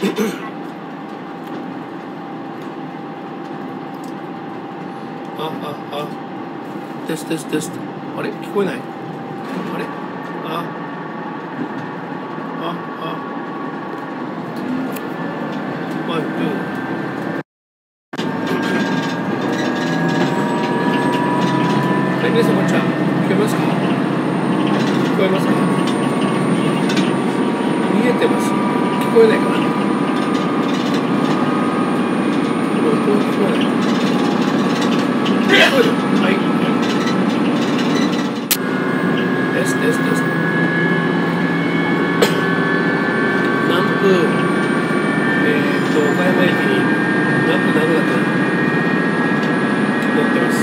テステステスト。あれ聞こえない？あれ？ワン、ツー。皆さんこんにちは。聞こえますか？聞こえますか？見えてます？聞こえないかな？音聞こえない。聞こえる？はい。です。南部、岡山駅に南部名古屋店乗ってます。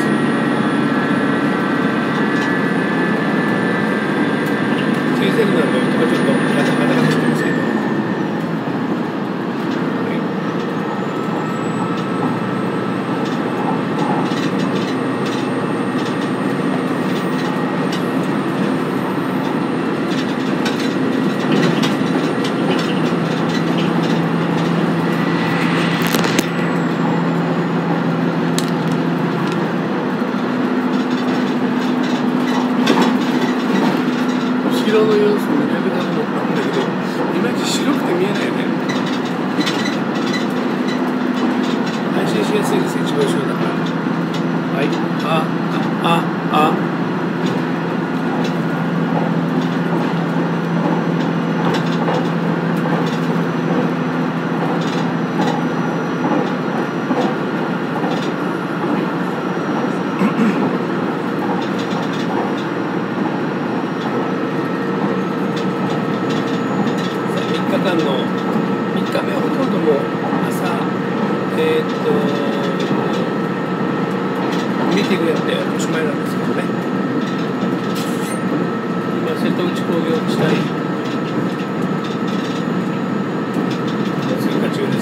ディーゼルなんで音がちょっとガタガタしてますけど。後ろの様子も見ながら乗ったんだけど、いまいち白くて見えないよね。配信しやすいです、一番後ろだから。はい。3日目はほとんどもう朝、ミーティングやっておしまいなんですけどね。今、瀬戸内工業地帯通過中です。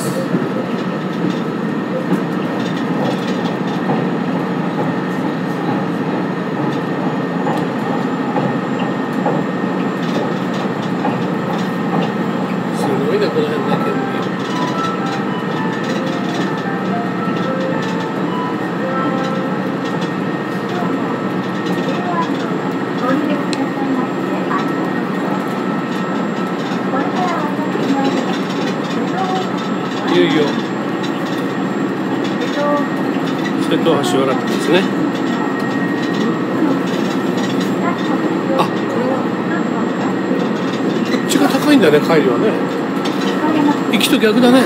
すごいね、この辺だけ。いよいよ瀬戸橋を渡ってですね。こっちが高いんだね、帰りはね。行きと逆だね。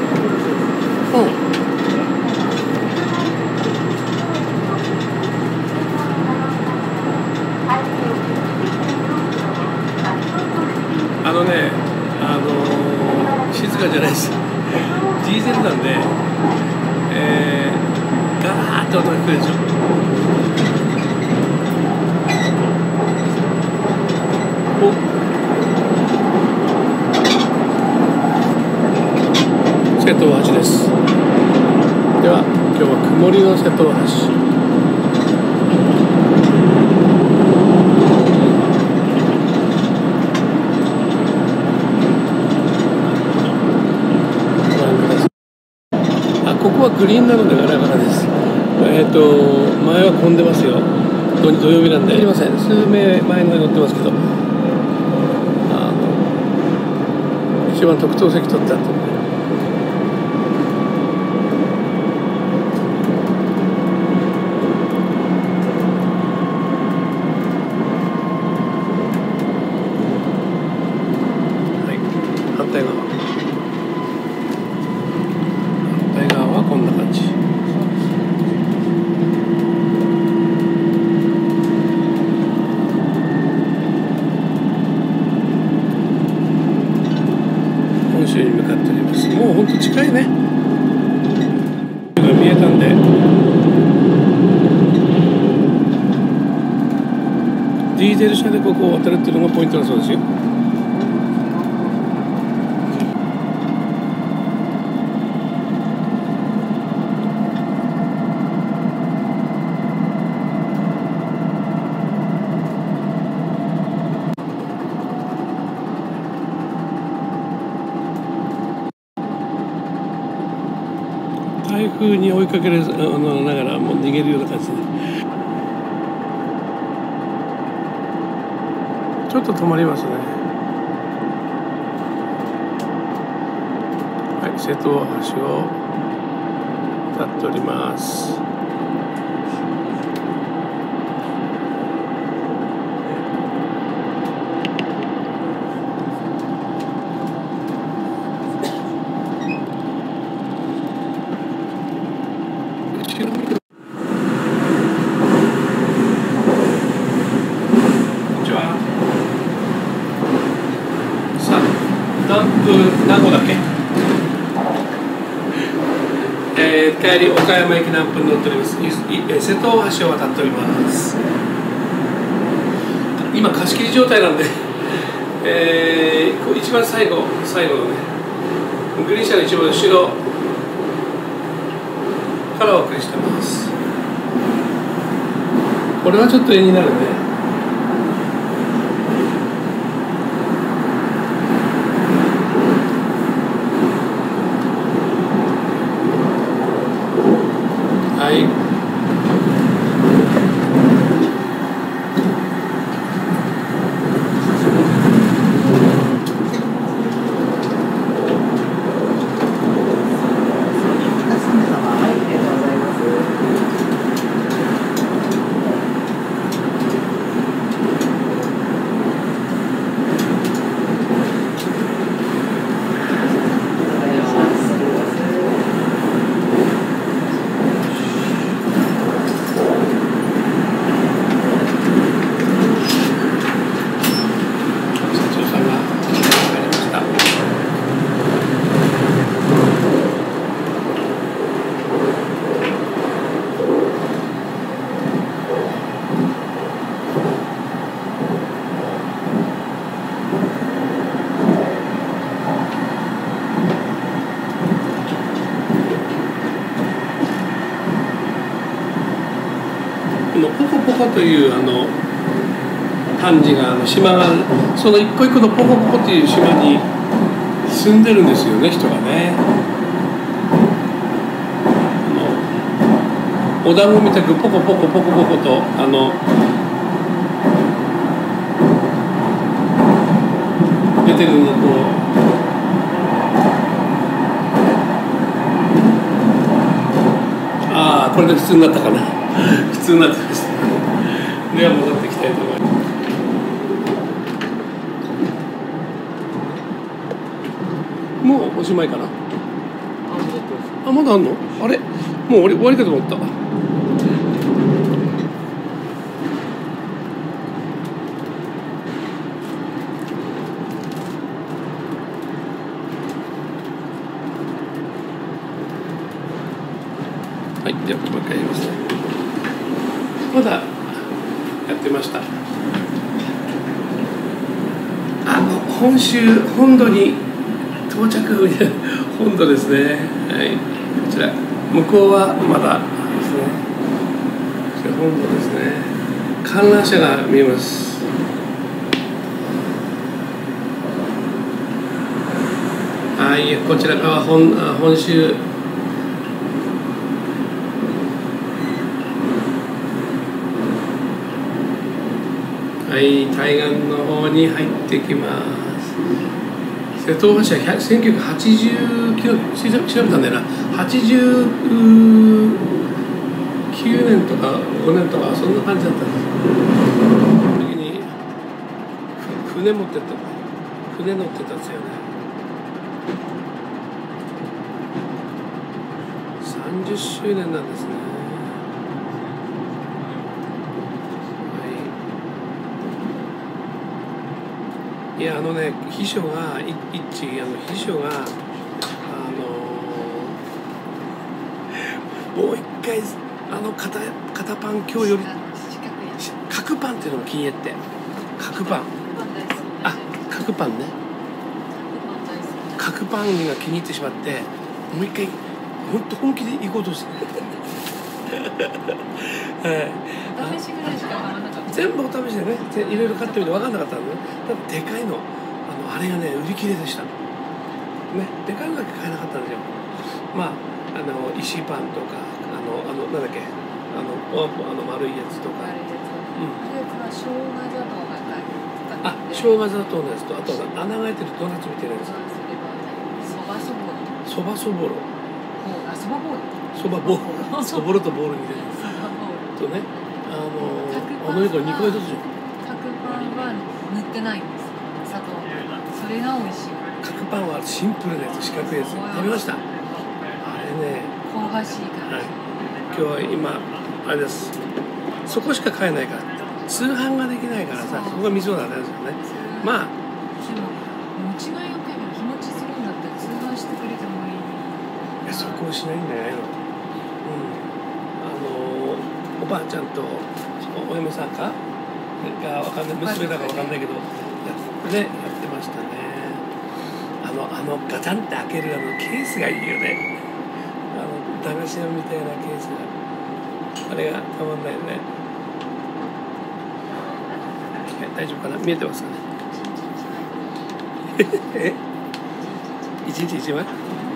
静かじゃないです。ディーゼルなんで、ガーッと音が聞こえるでしょ。瀬戸橋です。では今日は曇りの瀬戸橋。ここはグリーンなのでガラガラです。前は混んでますよ。土曜日なんで。すみません。数名前の乗ってますけど、一番特等席取ってあったんで。はい。反対側はこんな感じ。本州に向かっております。もうほんと近いね。が見えたんで、ディーゼル車でここを渡るっていうのがポイントだそうですよ。 台風に追いかけられながらもう逃げるような感じで、ちょっと止まりますね。はい、瀬戸大橋を渡っております。何個だっけ？帰り岡山駅何分乗っております。瀬戸大橋を渡っております。今貸し切り状態なんで、一番最後のねグリーン車の一番後ろからお送りしてます。これはちょっと絵になるね。はい。ポコポコという漢字が島がその一個一個のポコポコという島に住んでるんですよね、人がね。お団子みたくポコポコポコポコと出てるのと。これで普通になったかな。普通になってます。では戻っていきたいと思います。もうおしまいかな。あ、まだあんの？あれ、もう終わりかと思った。はい、じゃあもう一回やりますね。まだやってました。本州本土に到着。本土ですね。はい、こちら向こうはまだですね。こちら本土ですね。観覧車が見えます。はい、こちら側本州。はい、対岸の方に入ってきます。瀬戸大橋は1989年調べたんだよな。89年とか5年とかそんな感じだったんです。その時に船乗ってたんですよね。30周年なんですね。いや秘書が秘書がもう一回肩パン今日より角パンっていうのも気に入って角パン角パンね角パンが気に入ってしまってもう一回本気で行こうとして試しぐらいしか買わなかった。 全部お試しでねいろいろ買ってみて分かんなかったんでね。ただでかいのあれがね売り切れでしたね。でかいのだけ買えなかったんですよ。まあ石パンとかなんだっけ丸いやつとか。 生姜砂糖が生姜砂糖のやつと、あと穴が開いてるドーナツみたいなやつ。そばそぼろ。そばボール。そぼろとボールみたいな。とね、おのりこ2個ずつ。 角パンは塗ってないんです。砂糖。それが美味しい。 角パンはシンプルなやつ、四角いやつ。食べました。あれね。 香ばしい感じ。 今日は今あれです。そこしか買えないから。通販ができないからさ、そこが水のなんですよね。まあ。 でも持ちが良ければ日持ちするんだったら通販してくれてもいい。 いや、そこをしないんじゃないの。おばあちゃんとお嫁さんかがわかんない、娘だかわかんないけど、やってましたね。ガチャンって開けるケースがいいよね。駄菓子屋みたいなケースが、あれがたまんないよね。大丈夫かな、見えてますかね。一日一枚。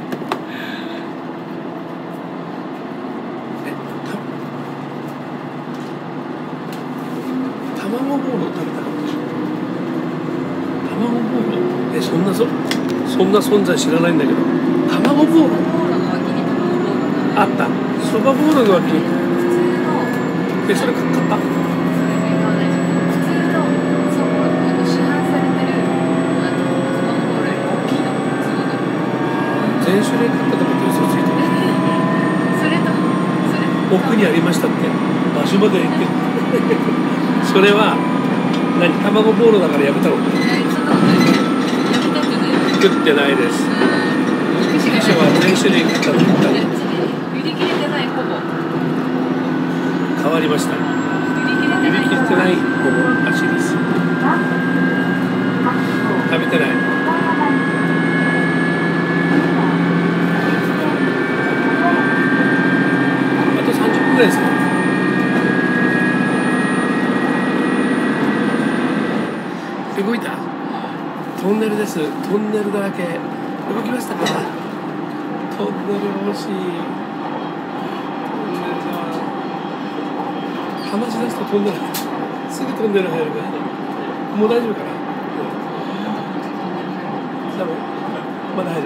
卵ボーロ食べたかったでしょ。卵ボーロ、そんな存在知らないんだけど。卵ボーロあった。そばボーロの脇に。それ買った。全種類買ったとかって嘘ついてる。奥にありましたって場所まで行ってそれは卵ボーロだからやめたの？作ってないです。秘書は全種類買ったのに売り切れてないほぼ変わりました。売り切れてないほぼらしいです。食べてない。あと30分ぐらいですよ。動いた？トンネルです。トンネルだらけ。動きましたか？トンネル欲しい。トンネルだ。話し出すとトンネル。すぐトンネル入るから。もう大丈夫かな？ダメ？まだ入る。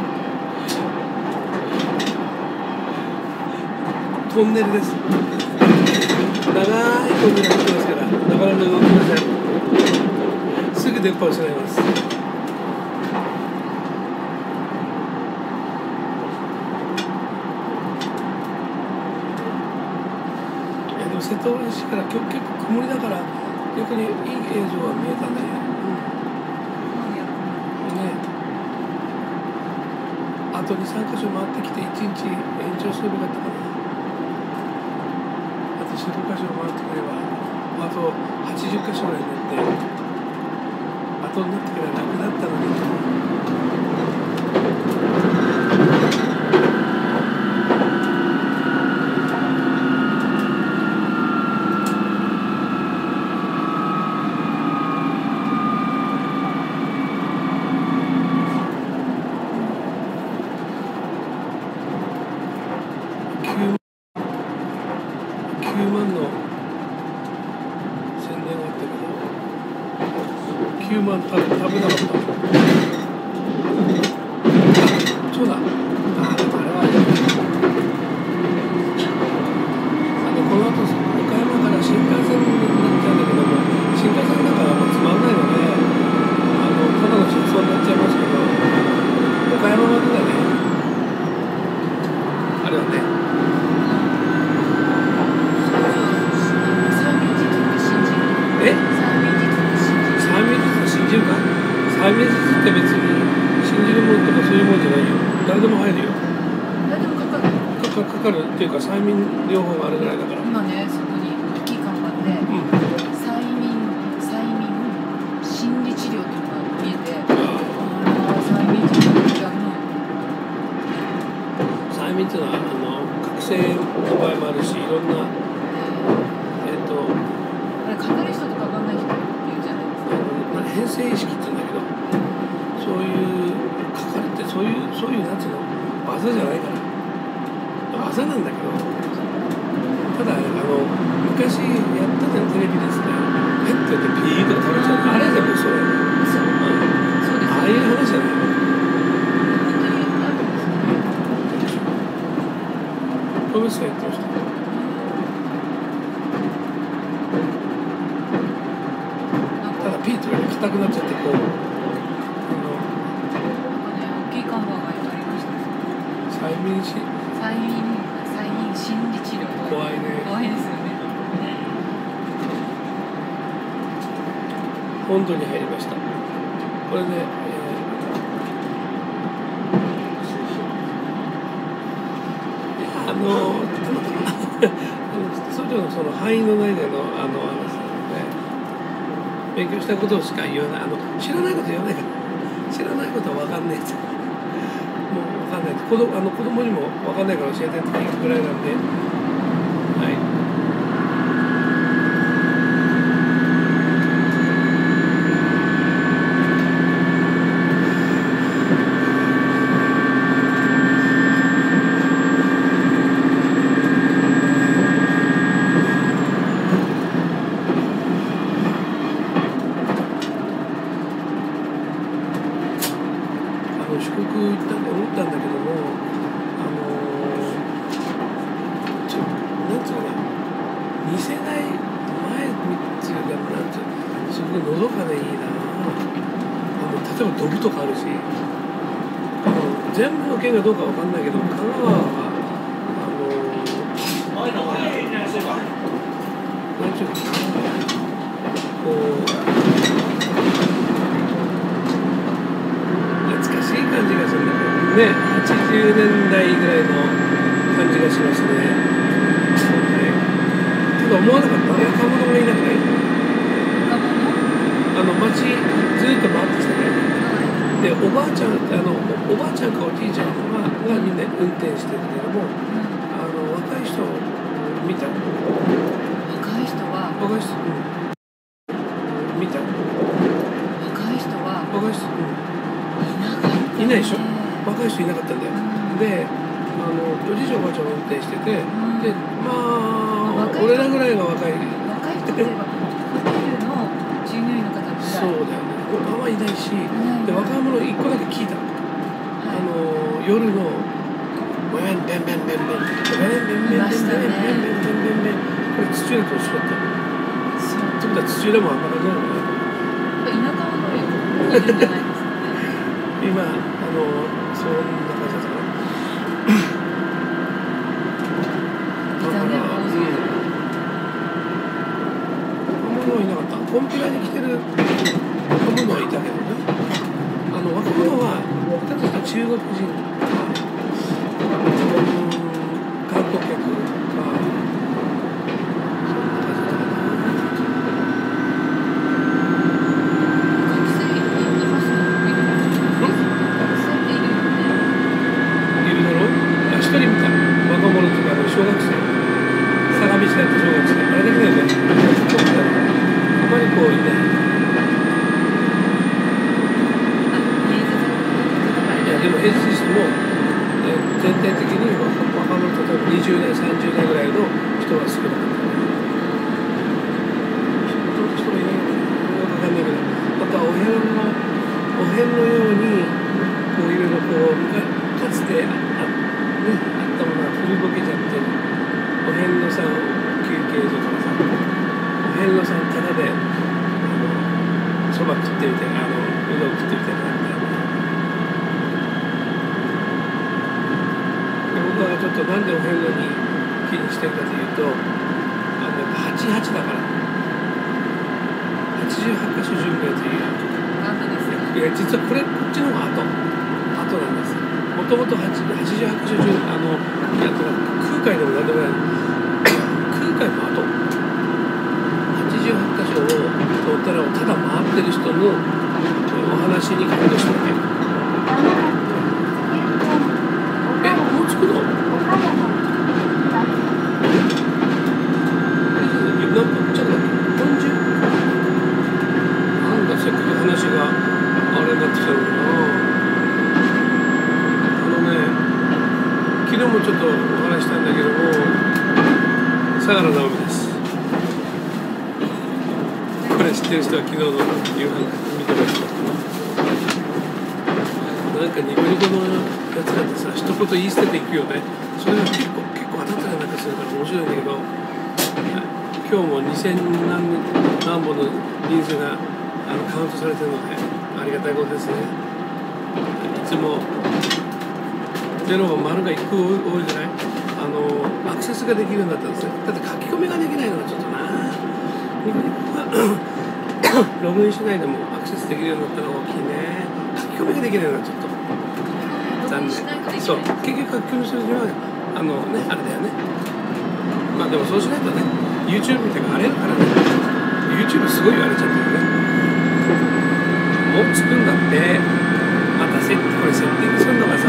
トンネルです。長いトンネル入ってますから、なかなか動きません。すぐ電波を失います。でも瀬戸内市から今日結構曇りだから逆にいい映像は見えたね。あと2、3箇所回ってきて1日延長すればよかったかな。あと4、5箇所回ってくれば、あと80箇所ぐらいになって。後になってからなくなったのに。9万の宣伝があったけど9万食べなかった。そうだ。でもあれはこの後岡山から新幹線になっちゃうんだけども、新幹線だからつまんないのでただの直送になっちゃいますけど、岡山までだね。あれはね。催眠術って別に信じるものとかそういうもんじゃないよ。誰でも入るよ。 誰でもかかる。 かかるっていうか催眠療法があるぐらいだから。 今ね、そこに大きい看板で、催眠心理治療っていうのが見えて、催眠治療やるの。 催眠っていうのは覚醒の場合もあるし、いろんなあれかかる人とかかんない人いるじゃないですか。 変性意識って言うんだけど、そういうかかるってそういうなんつうの技じゃないから。 技なんだけど、ただ昔やったテレビですね、ペットってピーとか食べちゃう、あれでもそうやね。 そうです。 ああいう話じゃない。 本当にあるんですね。 トムスが言ってました。ただピーとか硬くなっちゃってこう。 大きい看板がありました。 催眠心理治療。 怖いね。 怖いですよね。 本土に入りました。これで、総長のその範囲の内での話なので、勉強したことしか言わない。知らないこと言わないから。知らないことは分かんないです。もう分かんない。子供にも分かんないから教えてって言うぐらいなんで、はい。四国行ったんで思ったんだけども、なんつうかな、2世代前っていうか、なんつうすごいのどかでいいな。例えばドブとかあるし、全部の県がどうかわかんないけど、香川はなんちゅうかこう。いい感じがするんだけどね、80年代ぐらいの感じがしますね。ただ思わなかった、若者がいなくない。街ずっと回ってきたね。で、おばあちゃんかおじいちゃんがみんな運転してるけども、若い人見た？ 若い人、 見た？いないでしょ。若い人いなかったんだよ。で、おじいちゃんおばあちゃんが運転してて、で、まあ俺らぐらいが若い人といえばホテルの従業員の方ぐらい。そうだよね。あんまいないし、で若者一個だけ聞いた。夜のこれ土浦と一緒だった。ってことは土浦もあんな感じなのかな。 田舎の方がいるんじゃないですかね。 今そんな感じだったかな。若者はいなかった。コンピラに来てる若者はいたけどね。若者は例えば中国人とか観光客とか小学生、相模市だった小学生、あれだけだよね。あまりこういない。いやでも平日にしても、全体的に若者、例えば20代、30代ぐらいの人が少なかった。人がいないのか分かんないけど、またお遍路のようにこういろいろこうかつてあったものが古ぼけちゃってる。お遍路さん休憩所とかさ、お遍路さんただでそば食ってみて、うどん食ってみてなんだよね。僕はちょっとなんでお遍路に気にしてるかというと、やっぱ88だから88箇所巡礼という。いや実はこっちの方が後なんです。もともと88箇所巡礼、空海でもなんでもない。空海の後88箇所をお寺をただ回ってる人のお話に感動したわけ。もう着くの？何分ちょっと40？なんだせっかく話があれになってきたのかな。昨日ももちょっとお話したんだけども、相良直美です。これ知ってる人は昨日の夕飯見てました。なんかニコニコのやつだってさ、一言言い捨てていくよね。それが結構当たったりなんかするから面白いんだけど、今日も2000何本の人数がカウントされてるのでありがたいことですね。いつもゼロが丸が1個多いじゃない。アクセスができるようになったんですね。だって書き込みができないのがちょっとな。ログインしないでもアクセスできるようになったのが大きいね。書き込みができないのがちょっと残念。そう、結局書き込みするにはあれだよね。まあでもそうしないとね、YouTube みたいなの荒れるからね。YouTube すごい荒れちゃってるね。もうつくんだって。またこれセッティングするのがさ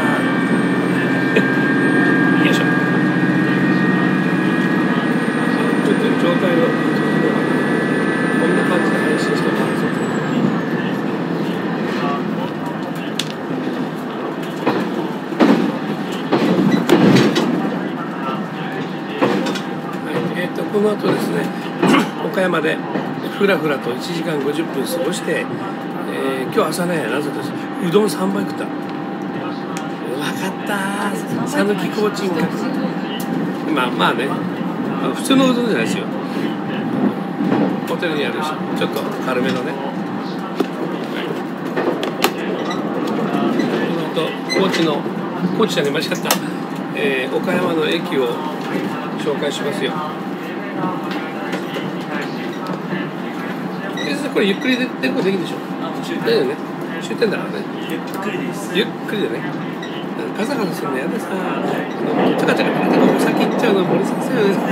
よいしょ。ちょっと状態をこんな感じで配信してもらうぞ。この後ですね、岡山でふらふらと1時間50分過ごして、今日朝ね、なぜですうどん3杯食った。うまかったー。讃岐コーチンか。まあね、普通のうどんじゃないですよ。ホテルにあるし、ちょっと軽めのね。この後高知じゃね、間違った、岡山の駅を紹介しますよ。これゆっくりで出ることできるでしょ。だよね。終点だからね。ゆっくりです。ゆっくりでね。カサカサするのやでさ、チャカチャカ先行っちゃうの森先生よね。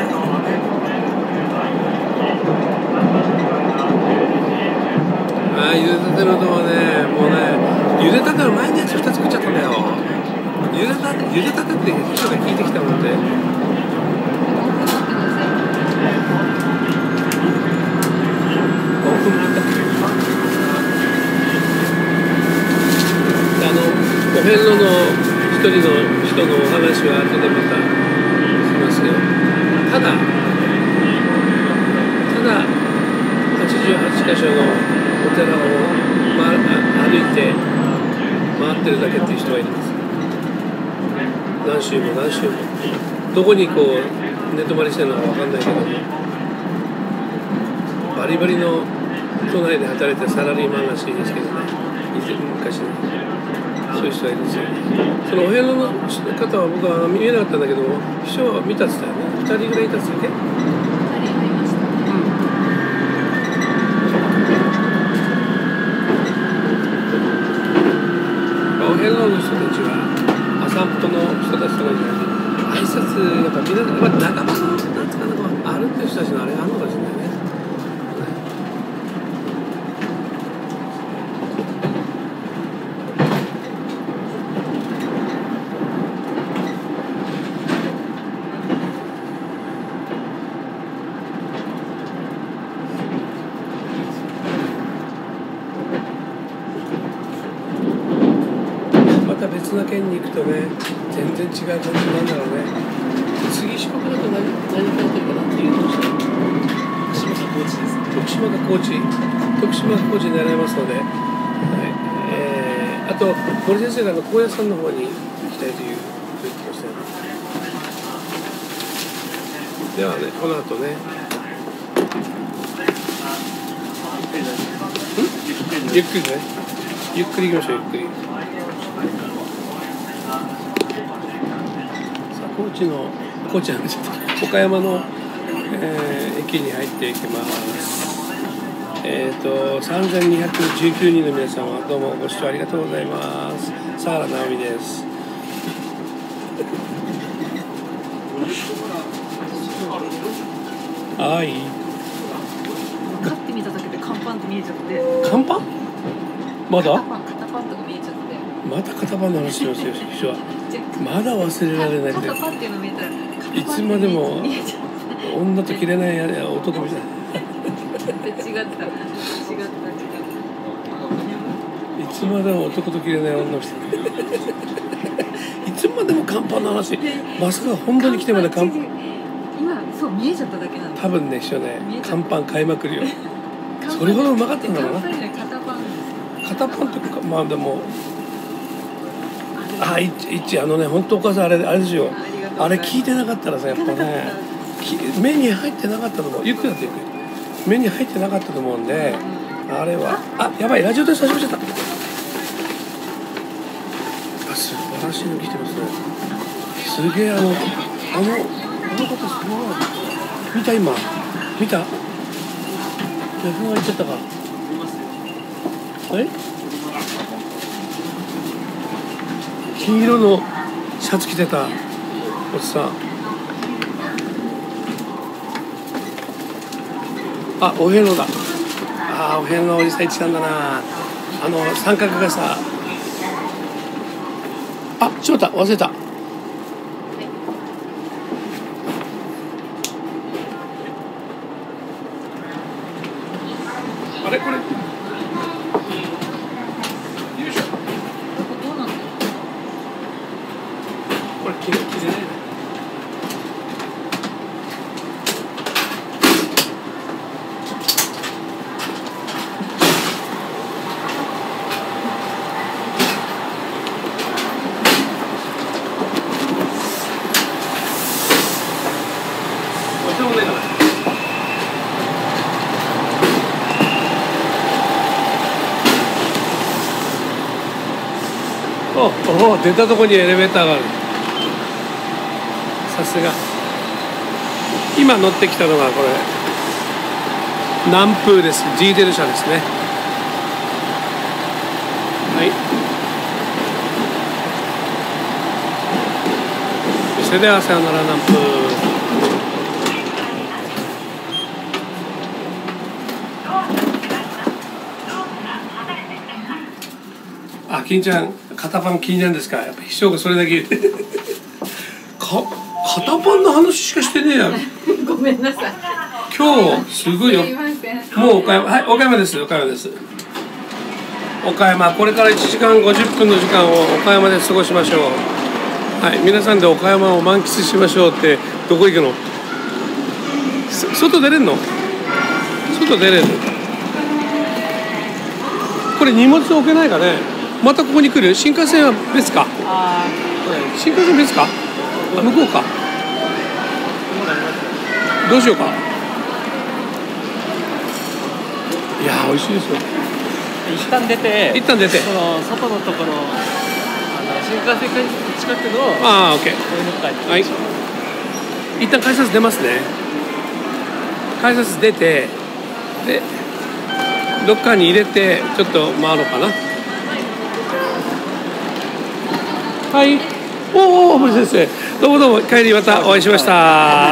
茹でたてのうどんはね、もうね、茹でたての前にやつ2つ作っちゃったんだよ。茹でたてって人が聞いてきたもんで。お遍路の一人の人のお話は後でまたしますよ。ただ88カ所のお寺を、歩いて回ってるだけっていう人がいるんです。何周もどこにこう寝泊まりしてるのか分かんないけども、バリバリの都内で働いてるサラリーマンらしいですけどね、昔ね、そういう人がいるんですよ。そのお遍路の方は僕は見えなかったんだけども、秘書は見たって言ったよね。2人ぐらいいたっつってね。2人いました。お遍路の人たちは散歩の人たちとかじゃなくて、挨拶やっぱみんな仲間のなんとかあるっていう人たちのあれがあるのかもしれないね。別な県に行くとね、全然違う感じなんだろうね。次四国だと何書いてるかなっていうとしたら徳島か高知です。徳島か高知になりますので、はい、あと森先生が高野山の方に行きたいという言ってましたよ。ではね、この後ね、ゆっくりね、ゆっくり行きましょう。ゆっくり。高知なんです。岡山の、駅に入っていきます。3219人の皆様、どうもご視聴ありがとうございます。相良直美です。はい。 買ってみただけで乾パンって見えちゃって。 乾パン？まだ？ 肩パンとか見えちゃって。 また肩パンの話してますよ、秘書は。まだ忘れられない。 肩パンっていうの見えたら。 いつまでも女と切れない男みたいな。 違った。 いつまでも男と切れない女の人。いつままでも乾パンの話、まさか本当に来てまで乾パン。 今そう見えちゃっただけなんで。 多分ね、一緒ね、乾パン買いまくるよ。それほどうまかったんだろうな。 肩パンです。 肩パンとか、まあでも、あ、一本当お母さんあれですよ。あれ聞いてなかったらさ、やっぱね、目に入ってなかったと思う。ゆっくりだってゆっくり。目に入ってなかったと思うんで、あれは、やばい、ラジオで始めちゃった。素晴らしいの来てますね。すげえ、あの方すごい。見た今。見た。F1が行っちゃったか。金色のシャツ着てたおっさん。お遍路だ。お遍路おじさん行ってたんだな。三角がさ。ちょっと忘れた。あれこれ。よいしょ。これ切れない。出たとこにエレベーターがある。さすが。今乗ってきたのがこれ南風です。ジーデル車ですね。はい。それではさよなら南風。金ちゃん肩パン気になるんですか。やっぱ秘書がそれだけ肩パンの話しかしてねえや。 ごめんなさい。 今日すごいよ。もう岡山、岡山です。岡山、これから1時間50分の時間を岡山で過ごしましょう。はい、皆さんで岡山を満喫しましょうって。どこ行くの？外出れんの？外出れる。これ荷物置けないかね。またここに来る。新幹線は別か。新幹線別か。向こうか。どうしようか。いや美味しいですよ。 一旦出て。 その外のところ、新幹線近くの。 オッケー。はい。一旦改札出ますね。改札出て、でロッカーに入れてちょっと回ろうかな。はい。森先生。どうも帰りまたお会いしました。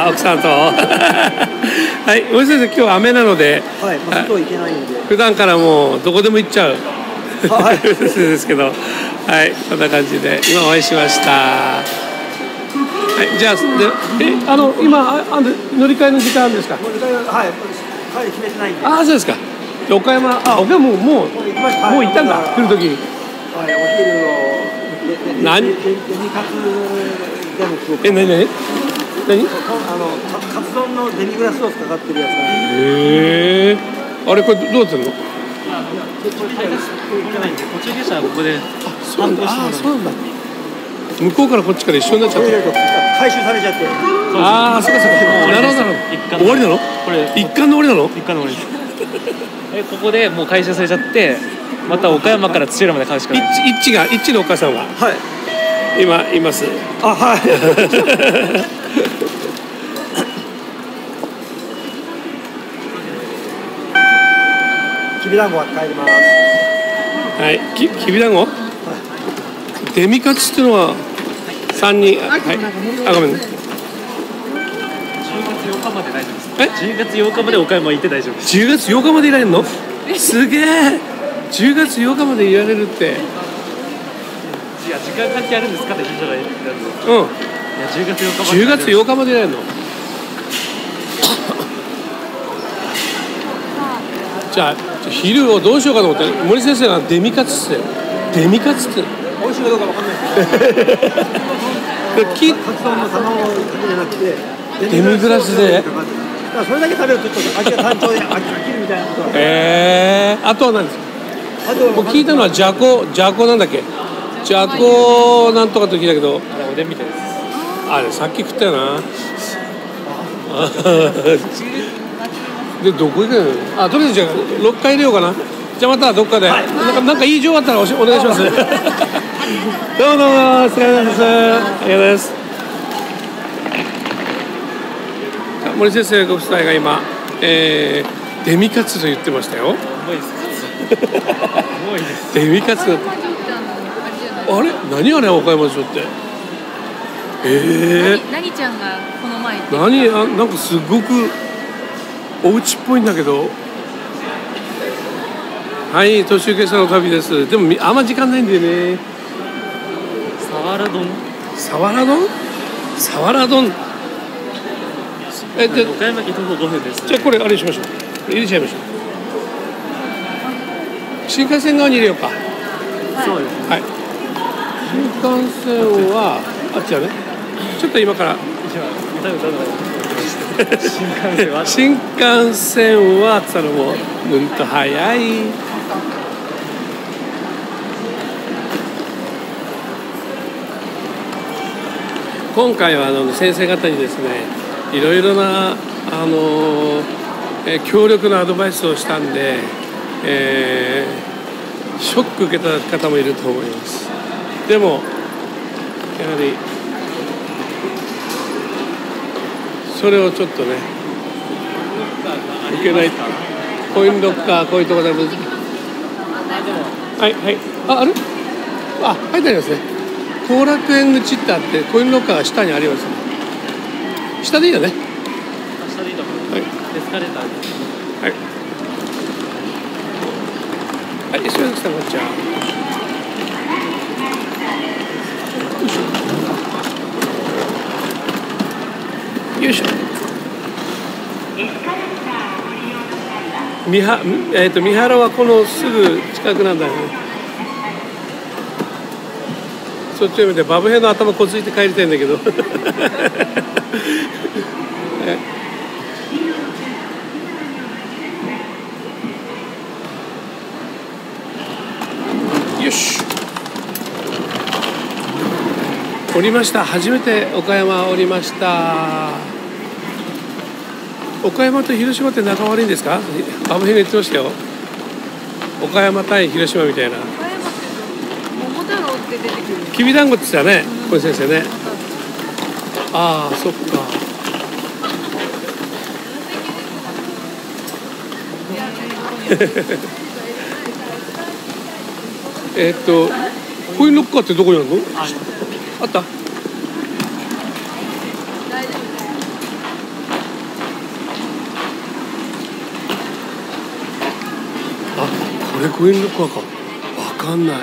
奥さんと。はい。森先生今日は雨なので。 はい。外行けないんで。 普段からもうどこでも行っちゃう。はい。ですけど。はい。こんな感じで今お会いしました。はい。じゃあ今乗り換えの時間ですか。 乗り換えはい。帰り決めてないんで。 そうですか。岡山もう行ったんだ。来る時に。 はい。お昼の。 何？ デミカツでも食う。 何？ カツ丼のデミグラスソースかかってるやつが。 あれこれどうやってんの？ 途中下車はここで。 そうなんだ。向こうからこっちから一緒になっちゃった。 回収されちゃって。 そうか。なるほど。終わりなの？これ一貫の終わりなの？ 一貫の終わりです。ここでもう回収されちゃって。また岡山から土浦まで買うしかない。 イッチのお母さんは。 はい。 今います。 はい。きびだんごは帰ります。 はい。きびだんご。デミカツっていうのは3人。はい。ごめんね。 10月8日まで大丈夫です。10月8日まで岡山行って大丈夫です。 10月8日までいられるの？すげえ。10月8日までいられるって。 いや時間関係あるんですかって聞いたらいや10月8日まで。 10月8日までいられるの。じゃあ昼をどうしようかと思って森先生がデミカツって。デミカツって美味しいかどうかわかんないですけど。 きカツ丼の卵だけじゃなくてデミグラスでだからそれだけ食べるとちょっと味が単調で飽きるみたいなことは。 あとは何ですか？ あとは僕聞いたのはじゃこなんだっけ？じゃこなんとかと聞いたけど、 あれおでんみたいです。 あれさっき食ったよな。でどこ行くの？あ、とりあえずじゃあ6回入れようかな。じゃあまたどっかで、なんかいい情報あったらお願いします。どうもどうもお疲れ様です。ありがとうございます。森先生ご夫妻が今、デミカツと言ってましたよ。 重いです。重いです。 デミカツ。あれ何あれ岡山城って。 何ちゃんがこの前なんかすごくお家っぽいんだけど。はい、途中下車の旅です。でもあんま時間ないんでね。 サワラ丼。 サワラ丼？サワラ丼。じゃ岡山駅徒歩5分です。 じゃあこれあれしましょう。入れちゃいましょう。新幹線側に入れようか。 そうです。 はい。新幹線はあっちだね。ちょっと今から新幹線はつったらもうと早い。今回は先生方にですね、いろいろな強力なアドバイスをしたんで、ショック受けた方もいると思います。でもやはりそれをちょっとね受けない。コインロッカーこういうところではいはい、ある書いてありますね。後楽園口ってあってコインロッカーが下にありますね。下でいいよね。 下でいいと思います。 はい、 エスカレーターです。 はいはい、すみません、こんにちは。よいしょ。三原はこのすぐ近くなんだよね。そっちを見てバブヘの頭こついて帰りたいんだけど。よし。降りました。初めて岡山降りました。岡山と広島って仲悪いんですか？バブヘが言ってましたよ。岡山対広島みたいな。 岡山って桃太郎って出てくる。 きびだんごって言ってたね、これ先生ね。ああ、そっか。コインロッカーってどこにあるの？あった？これコインロッカーか。わかんない。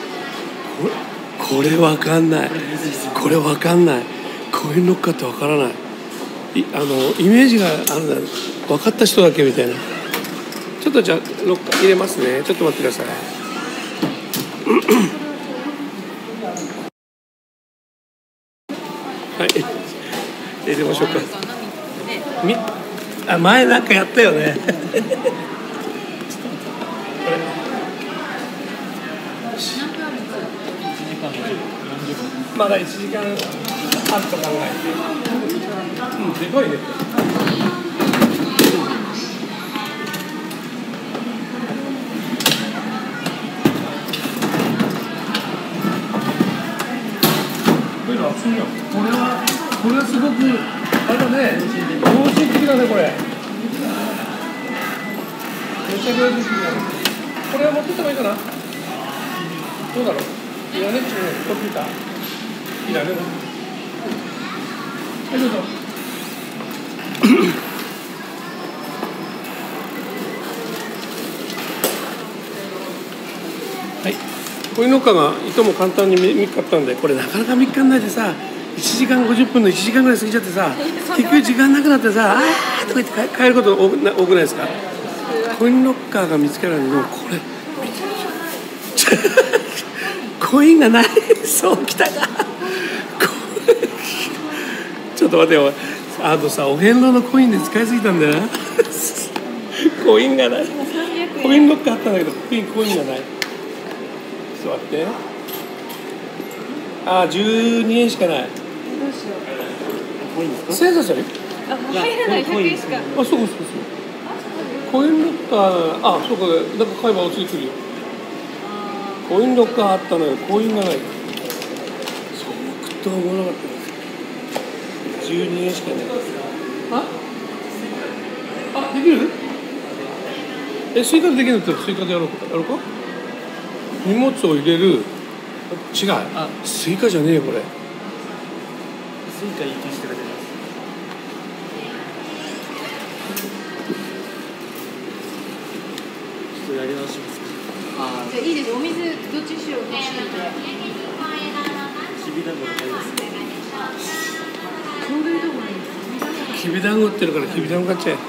これわかんない。これわかんない。コインロッカーってわからない。イメージがあるんだ。分かった人だけみたいな。ちょっとじゃあロッカー入れますね。ちょっと待ってください。はい。入れましょうか。前なんかやったよね。まだ1時間半と考えて、でかいね。これはすごくあれだね、良心的だねこれ。めっちゃ良心的だね。これは持ってってもいいかな。どうだろう。いやね、コンピューター。いらね。はい、どうぞ。はい。コインロッカーがいとも簡単に見つかったんで、これなかなか見つかんないでさ、1時間50分の1時間ぐらい過ぎちゃってさ、結局時間なくなってさ、あーとか言って帰ること多くないですか？コインロッカーが見つけられるの、これ、コインがない。 そう来たか。ちょっと待てよ。さ、お遍路のコインで使いすぎたんだよな。コインがない。コインロッカーあったんだけど、コインがない。ちょっと待って。12円しかない。 どうしよう。 コインですか？ 千円札ある？ 入らない100円しか。 そう。コインロッカー、そうか、なんか買えばお釣り来るよ。コインロッカーあったのよ、コインがない。そう食った思わなかった。12円しかない。できる？スイカでできるんだったらスイカでやろうか。荷物を入れる。違う。スイカじゃねえよこれ。 スイカいい消してくれます。ちょっとやり直します。 じゃあいいです。お水どっちしよう。 きびだんごが買います。 そういうとこない。 きびだんご売ってるからきびだんご買っちゃえ。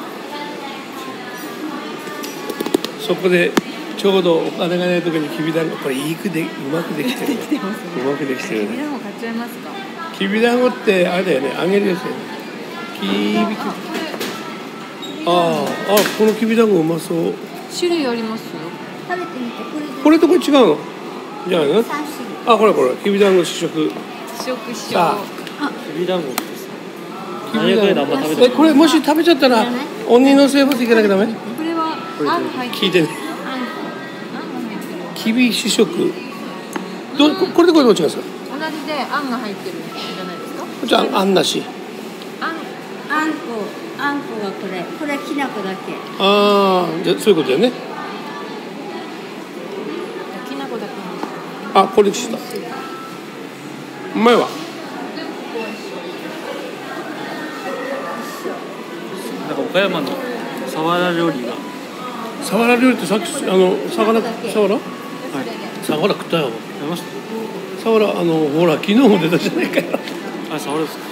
そこでちょうどお金がない時にきびだんご、これうまくできてる。うまくできてるきびだんご買っちゃいますか。 きびだんごってあれだよね、揚げるやつだよね。このきびだんごうまそう。 種類ありますよ。 食べてみて、 これとこれ違うのじゃないの？ 三種類。 これきびだんご試食。 試食しよさう。 きびだんごです。 きびだんごあんま食べたこれもし食べちゃったら鬼のせいまでいかなきゃダメ？ これはあん入ってる。 聞いてね。 あんが入ってる。 きび試食。これとこれどう違うんですか？ 同じであんが入ってるじゃないですか。 じゃああんなし。 あんこがこれきな粉だけ。 じゃあそういうことだよね。 きな粉だけ。 これでした。うまいわ。 なんか岡山のサワラ料理が。 サワラ料理ってさっきサワラ食ったよ。 食べました。 サワラほら昨日も出たじゃないかよ。 サワラですか。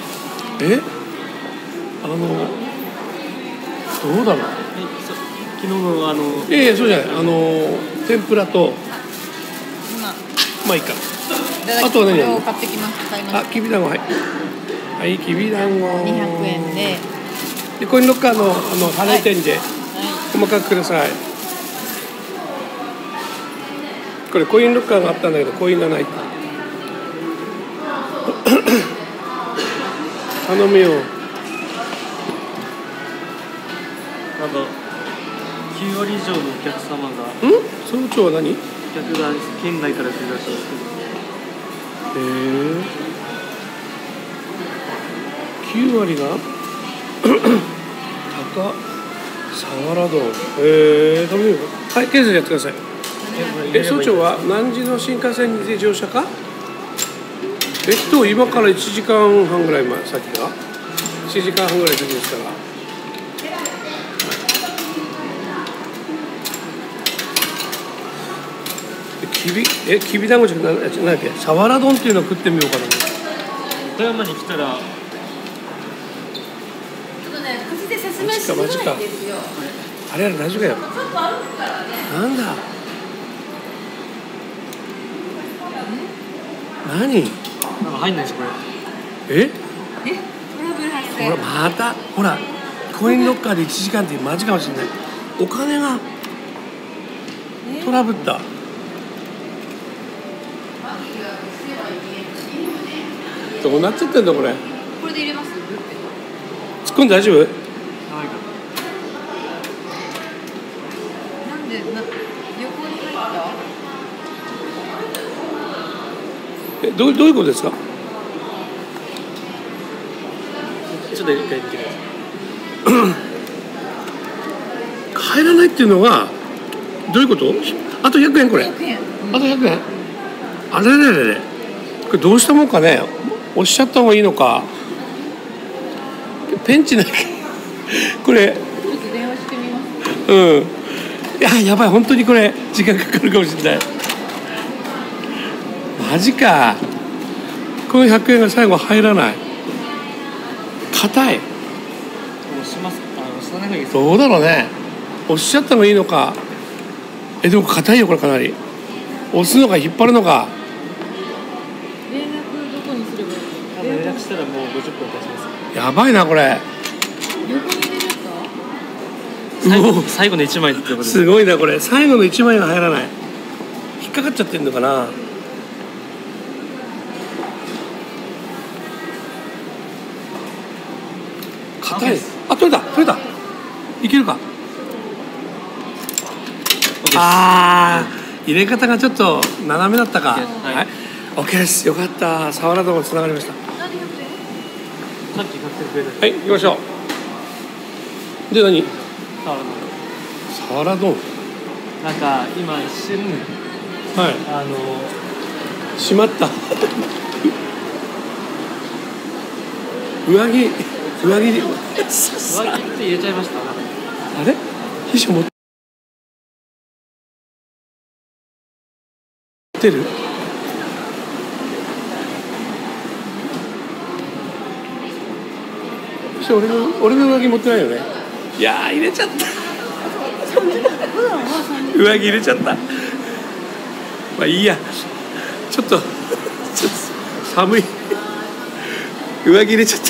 どうだろう。 昨日のそうじゃない。天ぷらとまあいいか。あとは何？ これを買ってきました。買いました。 きびだんごはいきびだんご。 200円で。 でコインロッカーの払い点で細かくください。これコインロッカーがあったんだけどコインがない。頼むよ。 なんか9割以上のお客様が。 総長は何？ 客が県外から来るらしいですけど。 9割がサワラ丼。食べよう。はい、検査やってください。総長は何時の新幹線で乗車か？今から1時間半ぐらい先か1時間半ぐらい先ですから。きびだんごじゃなんだっけ？サワラ丼っていうのを食ってみようかな。 岡山に来たら。 口で説明しないですよ。 あれ大丈夫かよ。なんだ。何？ なんか入んないですこれ。 トラブル発生。 ほらまたほらコインロッカーで1時間ってマジかもしれない。お金がトラブった。どうなっちゃってんだこれ。 これで入れます？ 突っ込んで大丈夫？ なんで横に入った？ どういうことですか？ ちょっと一回見てください。 帰らないっていうのはどういうこと？あと100円これ。 100円。 あと100円。あれこれどうしたもんかね。おっしゃった方がいいのか。ペンチないか。これ。 ちょっと電話してみます。 やばい本当にこれ時間かかるかもしれない。マジか。この100円が最後入らない。硬い。 押します。押さない方がいいです。 どうだろうね。押しちゃった方がいいのか。でも硬いよこれかなり。押すのか引っ張るのか。 したらもう50分経ちます。 やばいなこれ。 横に入れると最後の1枚ってことですごいなこれ。最後の1枚が入らない。引っかかっちゃってんのかな。硬い。あ、取れた取れた。いけるか。ああ、入れ方がちょっと斜めだったか。 はいはい。オッケーです。よかった。サワラ丼つながりました。 さっき買ってくれた。 はい、行きましょう。で、何？ サワラのサワラ丼。 なんか今旬はい。しまった。上着に。 上着って入れちゃいました。 あれ？秘書持ってる？秘書俺の上着持ってないよね。いやー入れちゃった。上着入れちゃった。まあいいや。ちょっと寒い。上着入れちゃった。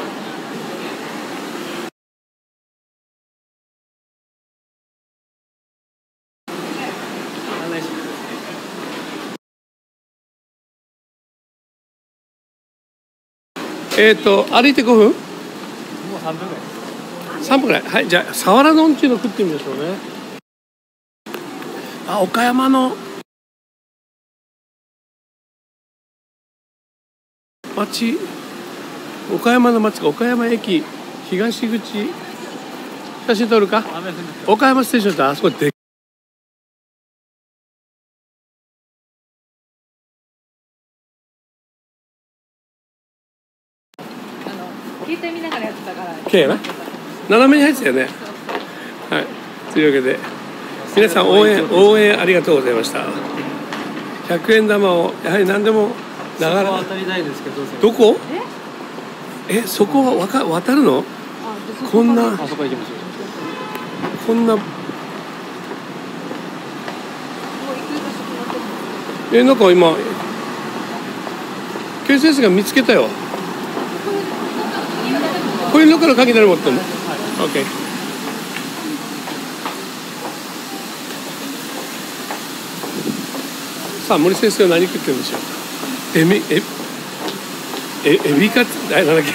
歩いて5分？ もう3分ぐらい。 3分ぐらい。はい、じゃあサワラ丼っていうの食ってみましょうね。あ、岡山の町、岡山の町か、岡山駅東口。写真撮るか。岡山ステーションってあそこで。 携帯見ながらやってたから。 K やな。斜めに入ってたよね。はい。というわけで皆さん応援ありがとうございました。100円玉をやはり何でもながら。 当たりたいですけど。 どこ？そこは渡るの？こんな。 あそこ行きましょう。 こんな。なんか今 KSS が見つけたよ。これの中の鍵誰持ってんの？はい。OK。さあ森先生は何食ってるんでしょうか。エビカツ、なんだっけ。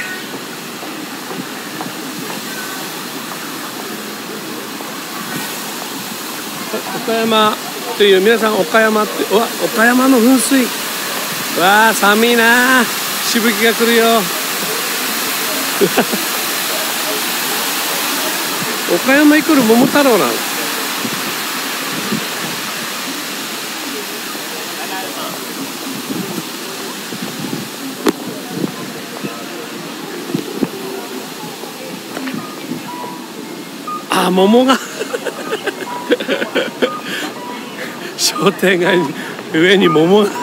岡山という皆さん岡山って岡山の噴水。わあ寒いな。しぶきが来るよ。岡山イコール桃太郎なの。あ、桃が商店街上に桃が。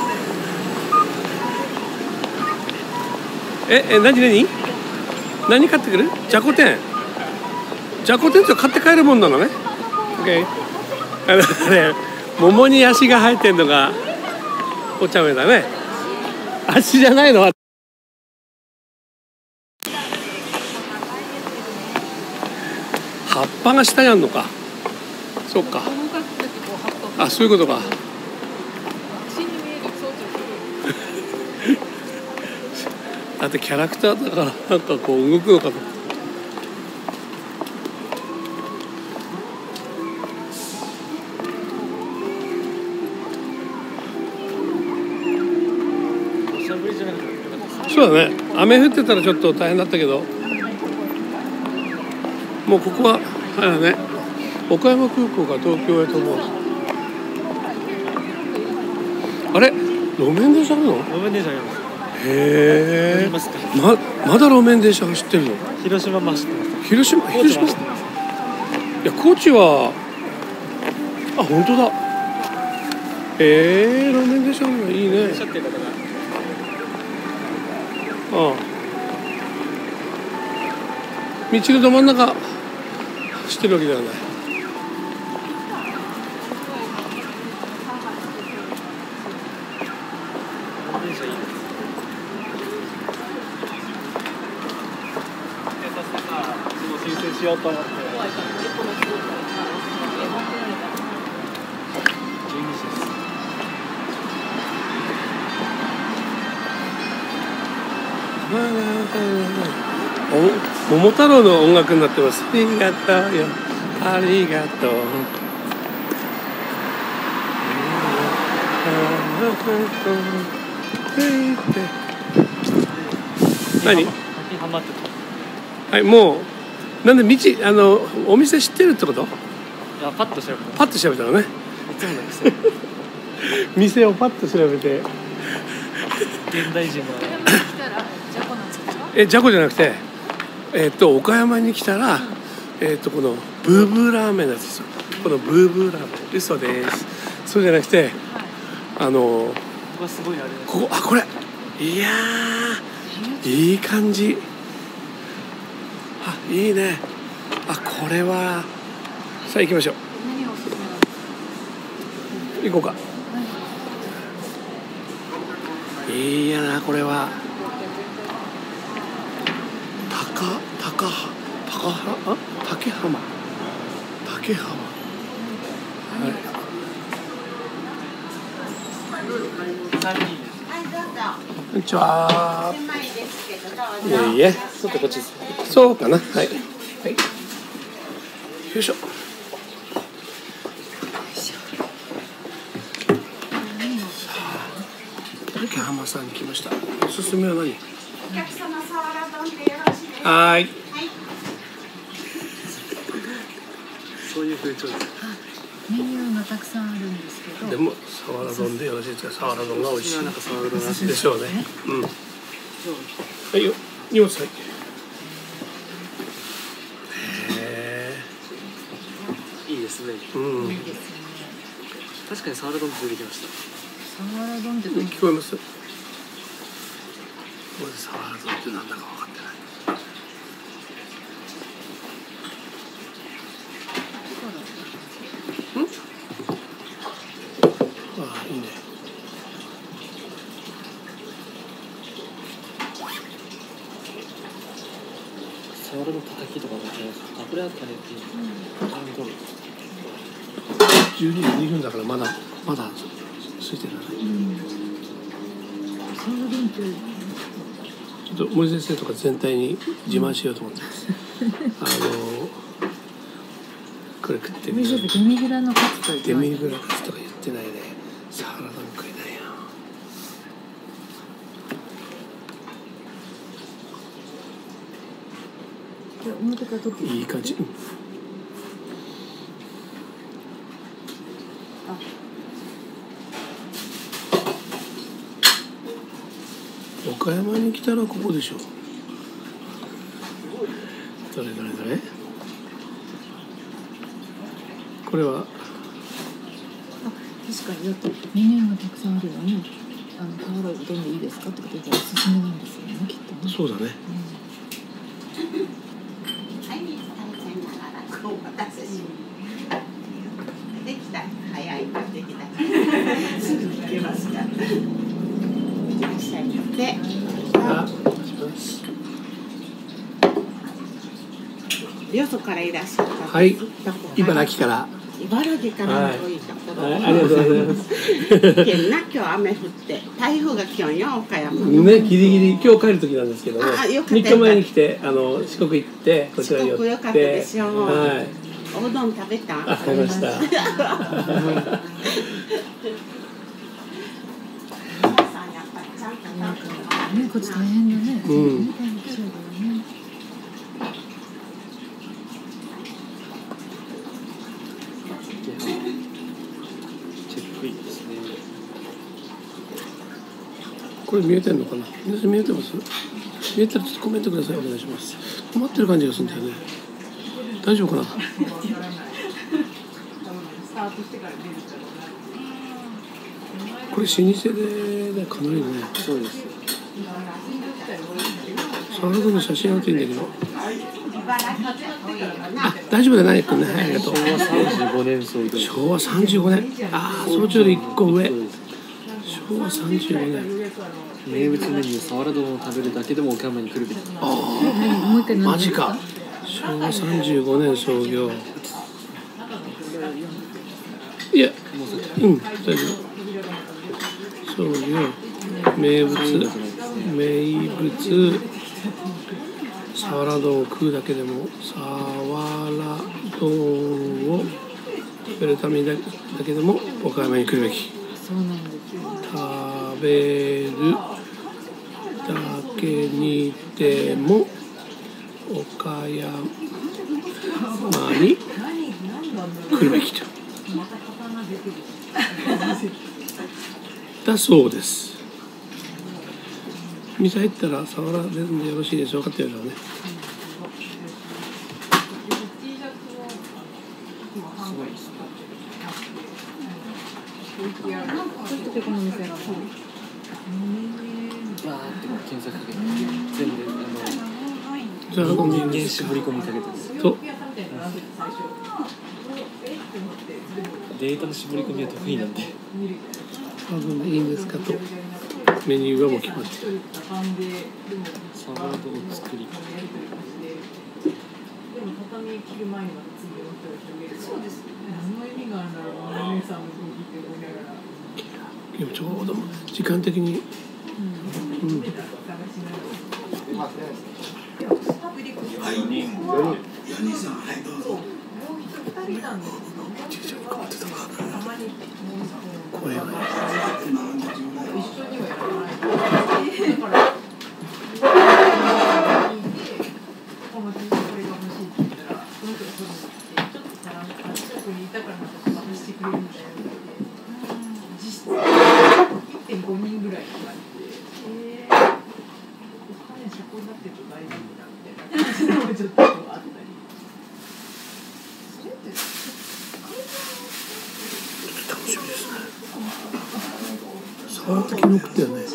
何買ってくる？じゃこ天。じゃこ天って買って帰るもんなのね。OK。桃に足が生えてんのがお茶目だね。足じゃないの？葉っぱが下にあるのか。そっか。あ、そういうことか。だってキャラクターだからなんかこう動くのかと。そうだね。雨降ってたらちょっと大変だったけど、もうここはあれだね。岡山空港が東京へと思う。あれ路面電車あるの？ 路面電車あります。 へえ。まだ路面電車走ってるの？ 広島も走ってます。 広島。いや高知は本当だ。路面電車のいいね。 電車っていう方が。 道のど真ん中走ってるわけではない。 しようと思って。12時です。 桃太郎の音楽になってます。ありがとうよ。ありがとう。何？はい、もうなんでお店知ってるってこと？いや、パッと調べた。 パッと調べたのね。 いつもなんですよ。 店をパッと調べて。 現代人の。 じゃこじゃなくて、岡山に来たら、このブーブーラーメンなんですよ。このブーブーラーメン、嘘です。そうじゃなくて、 ここがすごいあれ。 これ、いやー、いい感じ。いいね。これは、さあ行きましょう。 何をおすすめなんですか？ 行こうか。いいやな、これは。竹浜。こんにちは。いえ。 ちょっとこっちです。 そうかな。はい。よいしょ。竹浜さんに来ました。おすすめは何？ お客様サワラ丼でよろしいですか？ はい。 そういう風潮です。 メニューがたくさんあるんですけど。 でもサワラ丼でよろしいですか？サワラ丼が美味しい。 なんかサワラ丼がでしょうね。はいよ。荷物入って。 いいですね。 いいですね。 確かにサワラ丼って出てきました。 サワラ丼ってどう？ 聞こえます？これサワラ丼ってなんだか分かってない。いいね。 サワラのたたきとかもあります。これはカレーっていい。 12時2分だからまだ空いてるね。 サワラ丼ってちょっと森先生とか全体に自慢しようと思ってます。これ食ってみる。 デミグラのカツと言ってデました。 ミグラカツとか言ってないね。サワラ丼食えないよ。 表から取っていい感じ。岡山に来たらここでしょ。どれこれは確かにだってメニューがたくさんあるのにサワラ丼でいいですかってことでおすすめなんですよね、きっとね。 そうだね。 はい、大変ながらお待たせしできた。早いできた。すぐ行けますから。いらっしゃいませ。よそからいらっしゃった。 はい。茨城から。 茨城から遠いところ。 ありがとうございます。 今日雨降って台風が来よんよ岡山。 ね、ギリギリ今日帰る時なんですけども、 よかった 3日前に来て四国行ってこちらに寄って。 四国良かったでしょう。 はい。 おうどん食べた？ 食べました。 ね、こっち大変だね。 うん。 チェックインですね。 これ見えてんのかな。皆さん見えてます？見えたらちょっとコメントください。お願いします。困ってる感じがするんだよね。大丈夫かな。これ老舗でね、かなりね。 そうです。 サワラ丼の写真あるといいんだけど。大丈夫だね、くんね。ありがとう。 昭和35年創業。 昭和35年。総長より1個上。昭和35年。 名物メニューサワラ丼を食べるだけでも岡山に来るべき。 マジか。 昭和35年創業。いや、うん、大丈夫。創業、名物、サワラ丼を食うだけでも、サワラ丼を食べるためにだけでも岡山に来るべき。 そうなんですよ。 食べるだけにでも岡山に来るべきとだそうです。店入ったらサワラでよろしいでしょうかって言うのね。 この店がバーって検索かけて全部じゃあ人間絞り込みかけてですとデータの絞り込みは得意なんで多分いいんですかとメニューがもう決まってる。 サワラ丼を作りでもちょうど時間的に、声がサワラって昨日食ったよね。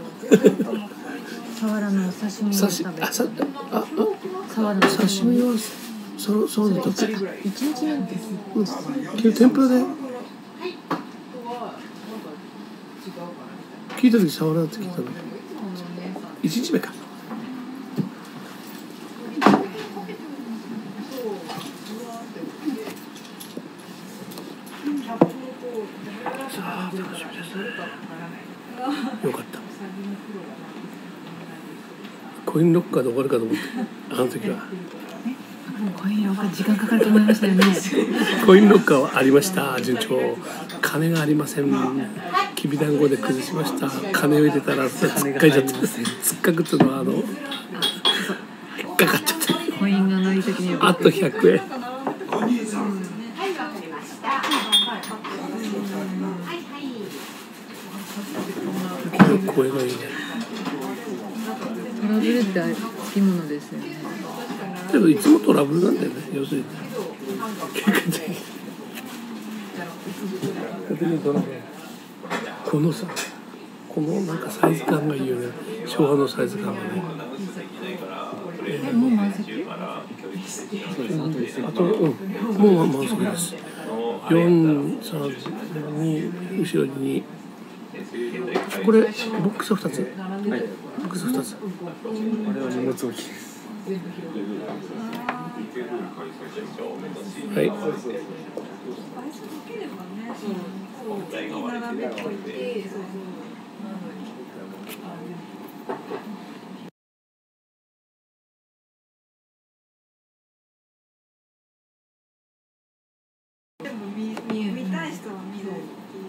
サワラのお刺身を食べて。サワラの刺身はそうだったっけ。 一日目です。 昨日天ぷらで聞いた時サワラって聞いたの。1日目か。さあ楽しみですね。よかった。コインロッカーで終わるかと思ってあの時は。 コインロッカー時間かかると思いましたよね。 コインロッカーはありました。順調。金がありません。きびだんごで崩しました。金を入れたらつっかいちゃった。つっかくっていうのは引っかかっちゃった。 コインが乗り時にあと100円。声がいいね。 トラブルってつきものですよね。 でもいつもトラブルなんだよね。要するに。このさ、このなんかサイズ感がいいよね。昭和のサイズ感がね。 もう満席？ あともう満席です。4、3、2、後ろに2。これボックス2つ。ボックス2つ。 これは荷物置きです。 はい。 でも見たい人は見る。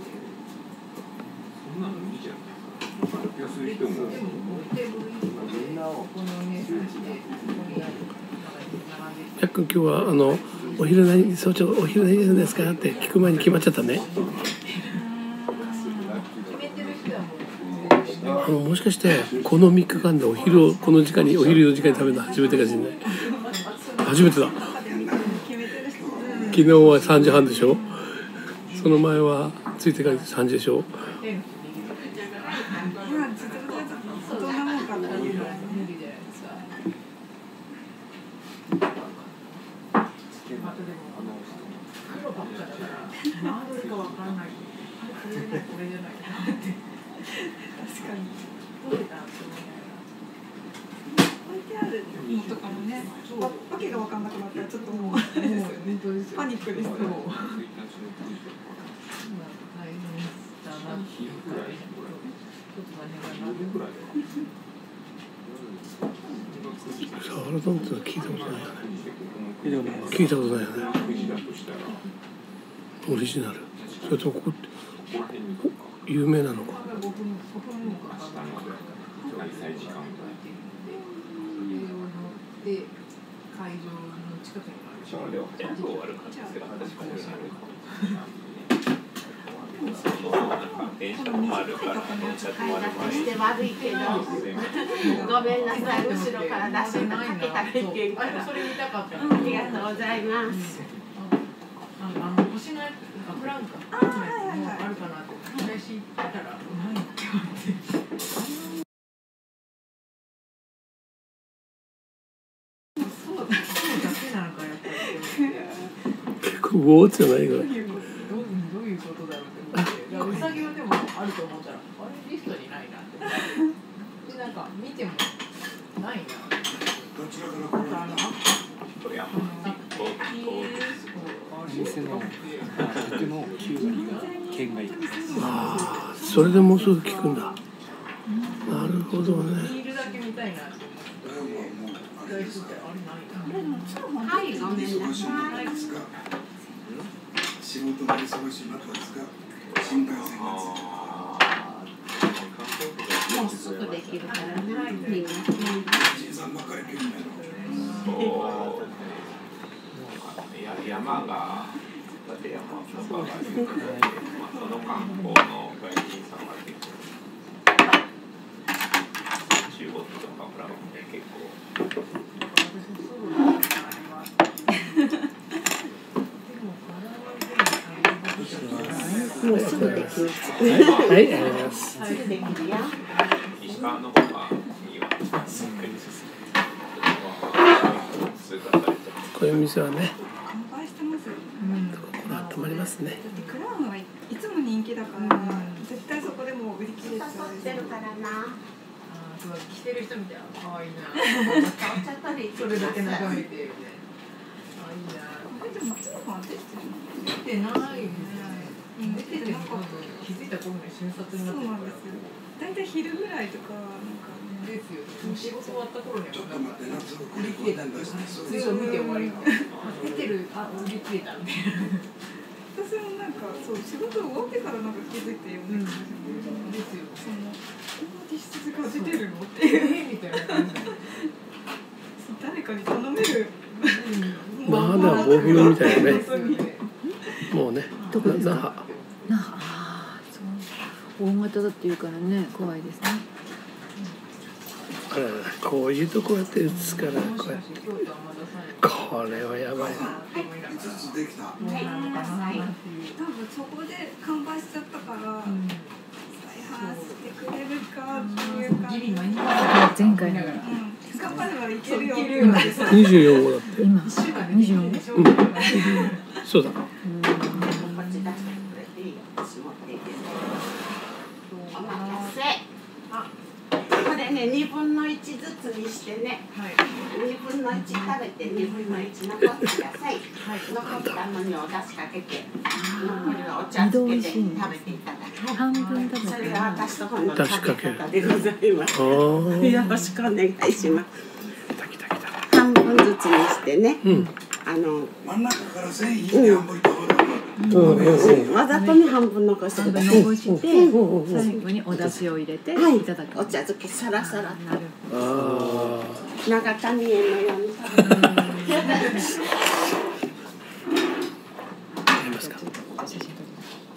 そんなのいいじゃん。安い人も。 やっくん今日はお昼何早朝お昼何するんですかって聞く前に決まっちゃったね。もしかしてこの3日間でお昼をこの時間にお昼4時間に食べるの初めてかしらない。初めてだ。昨日は3時半でしょ。その前はついてから3時でしょ。 てあるのとかもね、わけが分かんなくなったらちょっともうあれですよね。パニックですよね。 サワラ丼ってのは聞いたことないよね。聞いたことないよね。オリジナル。それともここって有名なのか。で会場の近くにある。 電車もあるからして悪いけどごめんなさい、後ろから出しかけたらいけんから。それ見たかった。ありがとうございます。 星のフランカあるかなって私行ったら何って思って。 結構ウォーじゃないから。 どういうことだろうって思って、うさぎはでもあると思ったら、あれリストにないなって。でなんか見てもないな。 店の客の9割が県外。 ああ、それでもうすぐ聞くんだ。なるほどね。 見るだけ見たいなって思って。 はい、ごめんなさい。 仕事が忙しい中ですが、新幹線がもうすぐできるからね。みんな。 さんばっかり来るんだよ。 山がだって山とかがあるから、その観光の外人さんが結構中国とかフランスで結構。 もうすぐできる。 はい、ありがとうございます。 すぐできるよ。 石川の方がいいわ。 こういう店はね、 乾杯してます。 心温まりますね。 だってクラウンはいつも人気だから、絶対そこでもう売り切れちゃう。 ってるからな。 そう着てる人みたいな可愛いな。 それだけ眺めてるね。あ、いいな。 でも松永は出てるの？ 出てないよね。出てても多分気づいた頃に瞬殺になってるから。 大体昼ぐらいとかなんかですよ。仕事終わった頃にはちょっと待って、夏を売り切れたんです。それを見て終わり。出てる、あ、売り切れたみたいな。 私もなんかそう仕事終わってからなんか気づいてよね。 ですよ。 その実質が出てるのっていうみたいな感じ。 誰かに頼める。 まだ暴風みたいなね。もうね。 どこですか？ 那覇。 那覇。ああ、そう。大型だっていうからね、怖いですね。 こういうとこやって打つからこうやってこれはやばいな。 5つできた。 多分そこで完売しちゃったから、再販してくれるかっていう感じ。 前回ながら。 頑張ればいけるよ。 24号だって。 今24号。 そうだ。 こっち出してくれていいよ。私持っていける。お待たせ。これね、2分の1ずつにしてね、2分の1食べて2分の1残ってください。残ったのにお出汁かけて、残りはお茶漬けで食べていただく。 半分食べそれが私とこの食べ方でございます。よろしくお願いします。半分ずつにしてね、 真ん中から線引いて半分とわざとに半分残してください。 残して最後にお出汁を入れていただく。 お茶漬けサラサラ。 なるああ。 長谷園のように。 やりますか。 写真撮り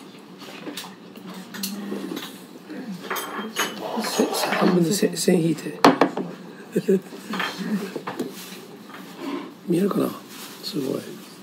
ます。 半分で線引いて。見えるかな。すごい。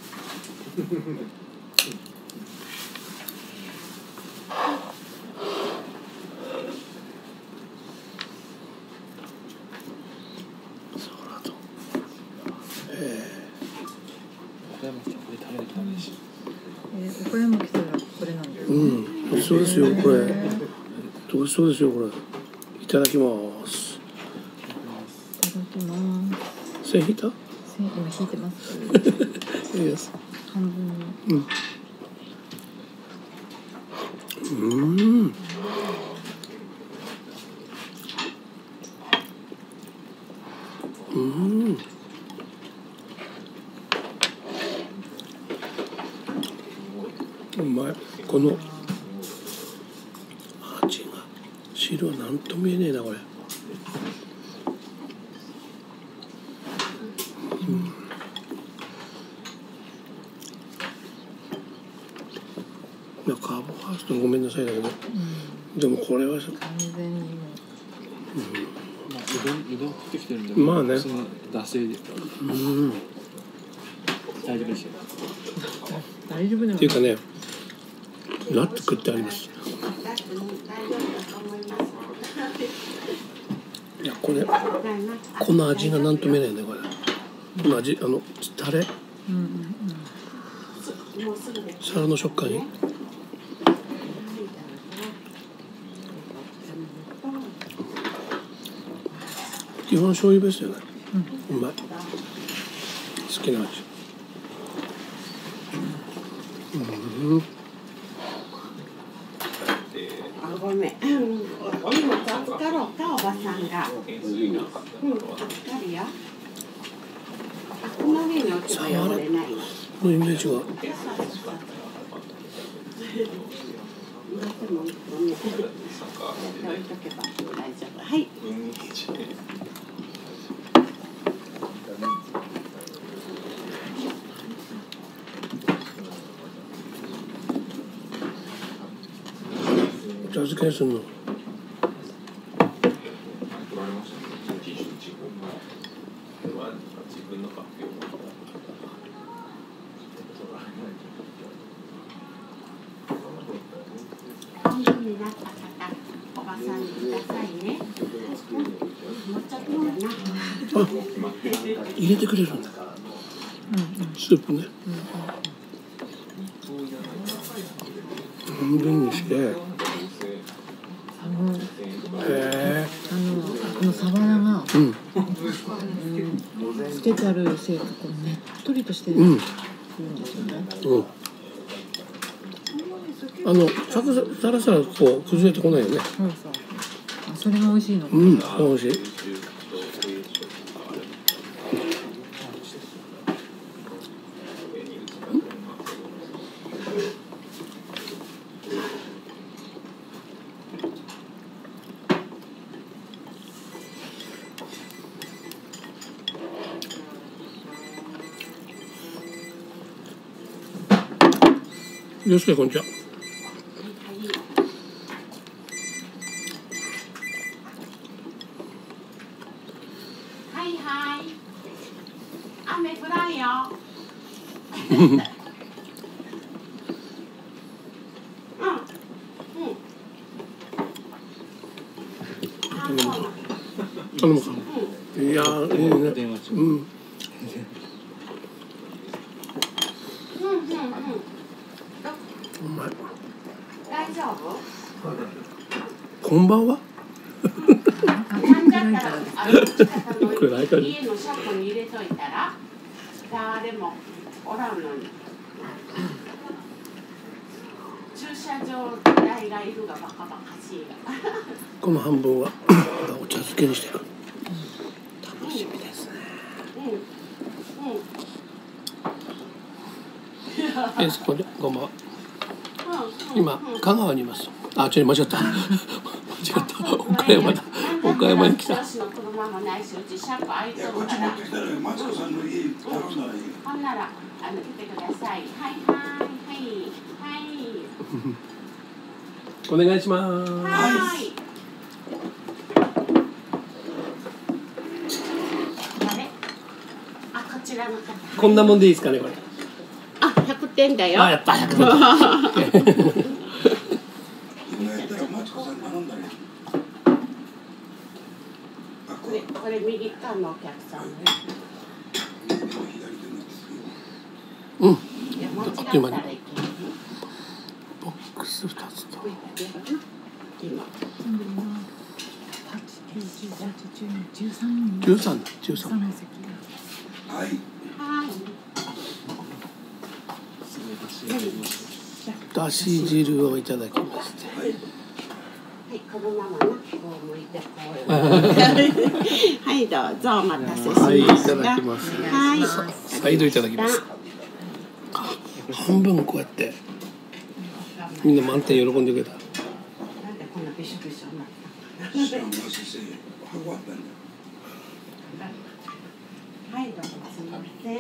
岡山来たらこれなんだよ。 美味しそうですよこれ。美味しそうですよこれ。いただきます。 いただききます。 線引いた？ 線今引いてます。 いいです。 半分に。 うまい。この味が汁はなんとも言えねえなこれ。カーボハウスとごめんなさいだけど、でもこれは完全にもう。 うどん食ってきてるんで、 まあね、 その惰性で大丈夫ですよ。 大丈夫なのっていうかね、ナッツ食ってあります。いやこれこの味がなんとも言えないねこれ。この味タレ、皿の食感に。基本醤油ベースじゃない。うまい。好きな味。 ごめん。お荷物預かろうかおばさんが。預かるよ。この上に置けば汚れない。 このイメージが。 はい。 お茶漬けにするの。あ、入れてくれるんだ。スープね。半分にして。 このサバナが、つけてあるせいかこうねっとりとしてるんですよね。 サラサラこう崩れてこないよね。 それが美味しいの。 美味しい。よしこんにちは。 はいはい。雨降らんよ。 頼むか。いやいいね。うまい。 大丈夫？ こんばんは。 暗いから家の車庫に入れといたら誰もおらんのに。駐車場代がいるがバカバカしいが。 この半分はお茶漬けにしていく。楽しみですね。これごま。今香川にいます。あ、間違った。間違った。岡山だ。岡山に来た。 ほんなら来てください。はいはいはい。 お願いします。 はい。あ、こちらの方。 こんなもんでいいですかねこれ。 あ、100点だよ。 あ、やった100点。 これ右側のお客さんね。 あっという間に。 ボックス2つと。 今。 13だ。 はい。 だし汁をいただきまして。 はい、このままこう向いてこう。はい、どうぞお待たせしました。 はい、いただきます。 はい。 再度いただきます。半分こうやってみんな満点喜んでくれた。 なんでこんなびしょびしょになった。はい、どうぞすみません。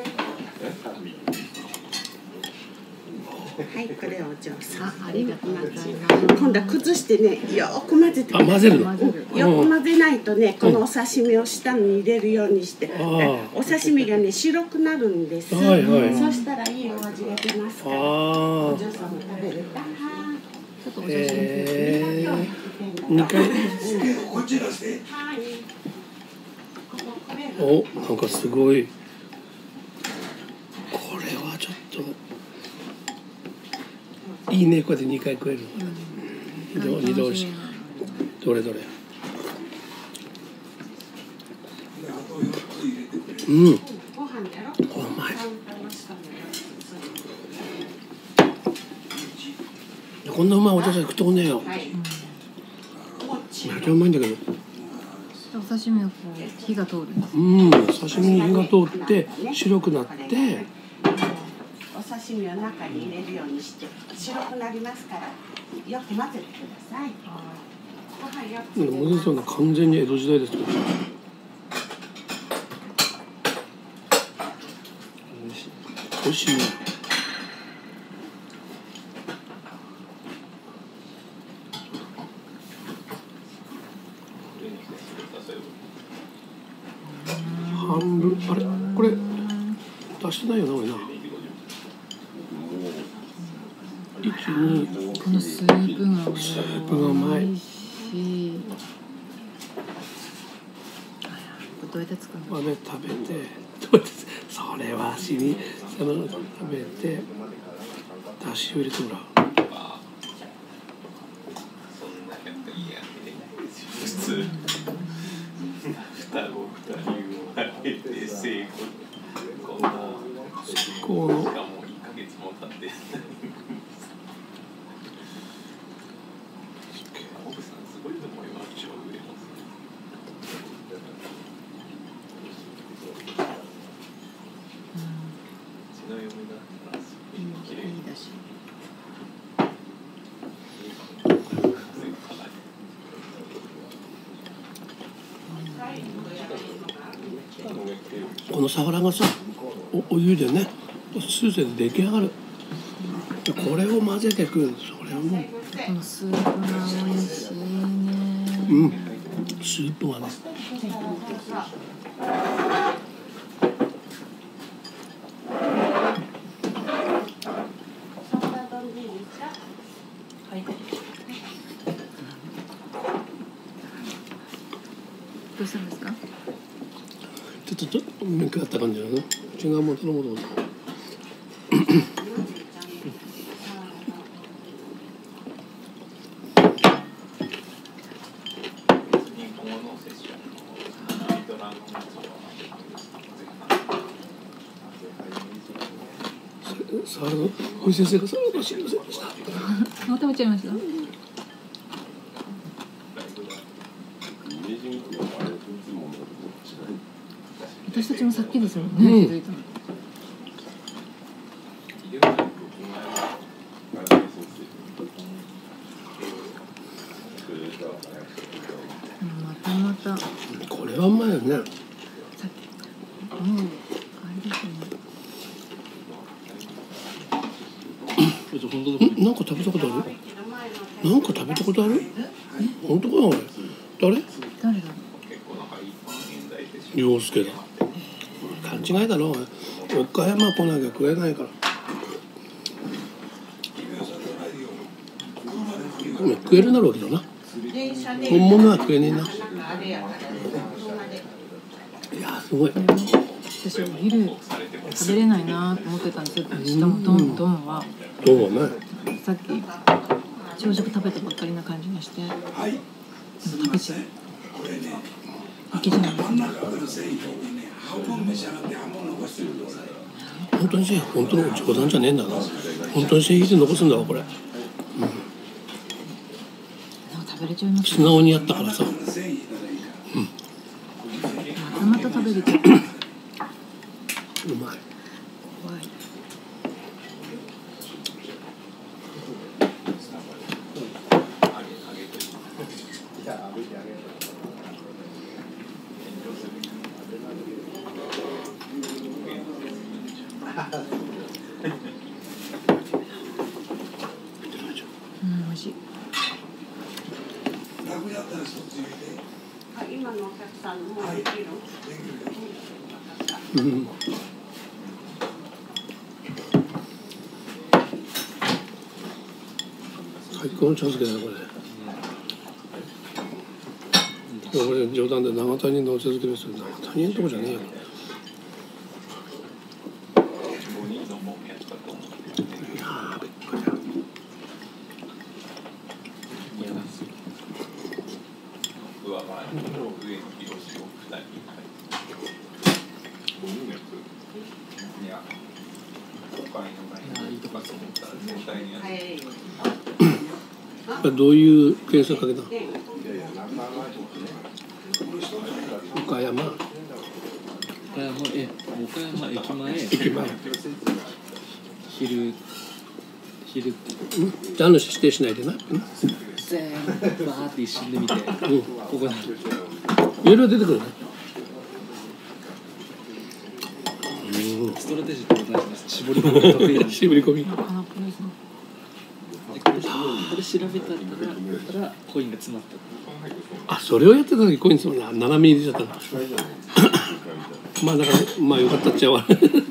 はい、これお嬢さん。ありがとうございます。今度は崩してね、よく混ぜて。 混ぜるの。 よく混ぜないとね、このお刺身を下に入れるようにして、お刺身がね白くなるんです。 はいはい。 そしたらいいお味が出ますから。お嬢さんも食べるか。ちょっとお写真。 2回。 こちらですね。 はい。 お、なんかすごい。これはちょっといいね。こうやって2回食えるの。二度おいしい。どれどれ。うん。うまい。こんなうまいお茶さん食ってこねえよ。めっちゃうまいんだけど。 お刺身はこう火が通る。 うん、刺身に火が通って白くなって。 お刺身を中に入れるようにして白くなりますからよく混ぜてください。 モデルさんは完全に江戸時代です。美味しいね。半分あれこれ出してないよな俺な。1、2 このスープがうまい。 美味しい。どうやって作るの？ これ食べて、それは食べてだしを入れてもらう。 普通双子2人生まれて生後こんなしかも1ヶ月も経って奥さんすごいと思います。超売れます。うちの嫁だったらすごい綺麗だし。 このサワラがさ、お湯でね、スープで出来上がる。これを混ぜてくる。それはもう。 このスープが美味しいね。 うん。スープはね。 どうしたんですか？ ちょっとめっかった感じだな。違うもののもの。サワラの堀先生がサワラを知りませんでした。 もう食べちゃいました。私たちもさっきですもんね、気づいたの。またこれはうまいよね。 さっきあれですね。 なんか食べたことある？なんか食べたことある？本当かな俺。誰だろう。陽介だ。勘違いだろう。岡山来なきゃ食えないから。食えるなるわけだな。本物は食えねえな。いやすごい。 私お昼食べれないなと思ってたんですよ。しかもドンはさっき朝食食べたばっかりな感じがして、食べちゃう。 これね、 池島真ん中から線引いてね、半分召し上がって半分残してください。 本当に線本当の冗談じゃねえんだな。本当に線引いて残すんだわこれ。 なんか食べれちゃいます素直にやったからさ。 線引いたらいいから。 また食べれちゃう。 うまい。 怖い。美味しい。 楽だったらそっち入れて。 今のお客さんもうできる。 うん。最高の茶漬けだねこれ。これ冗談で長谷のお茶漬けですよ。長谷のとこじゃねえよ。どういう検索かけた？岡山駅前昼ってジャンル指定しないでな。 全部バーって一瞬で見て、ここだ。 いろいろ出てくるね。 ストラテジーってことないです。絞り込み得意なんで。 絞り込み。 これ調べたらコインが詰まった。 あ、それをやってた時コイン詰まった。斜め入れちゃったな。まあだからまあよかったっちゃわ。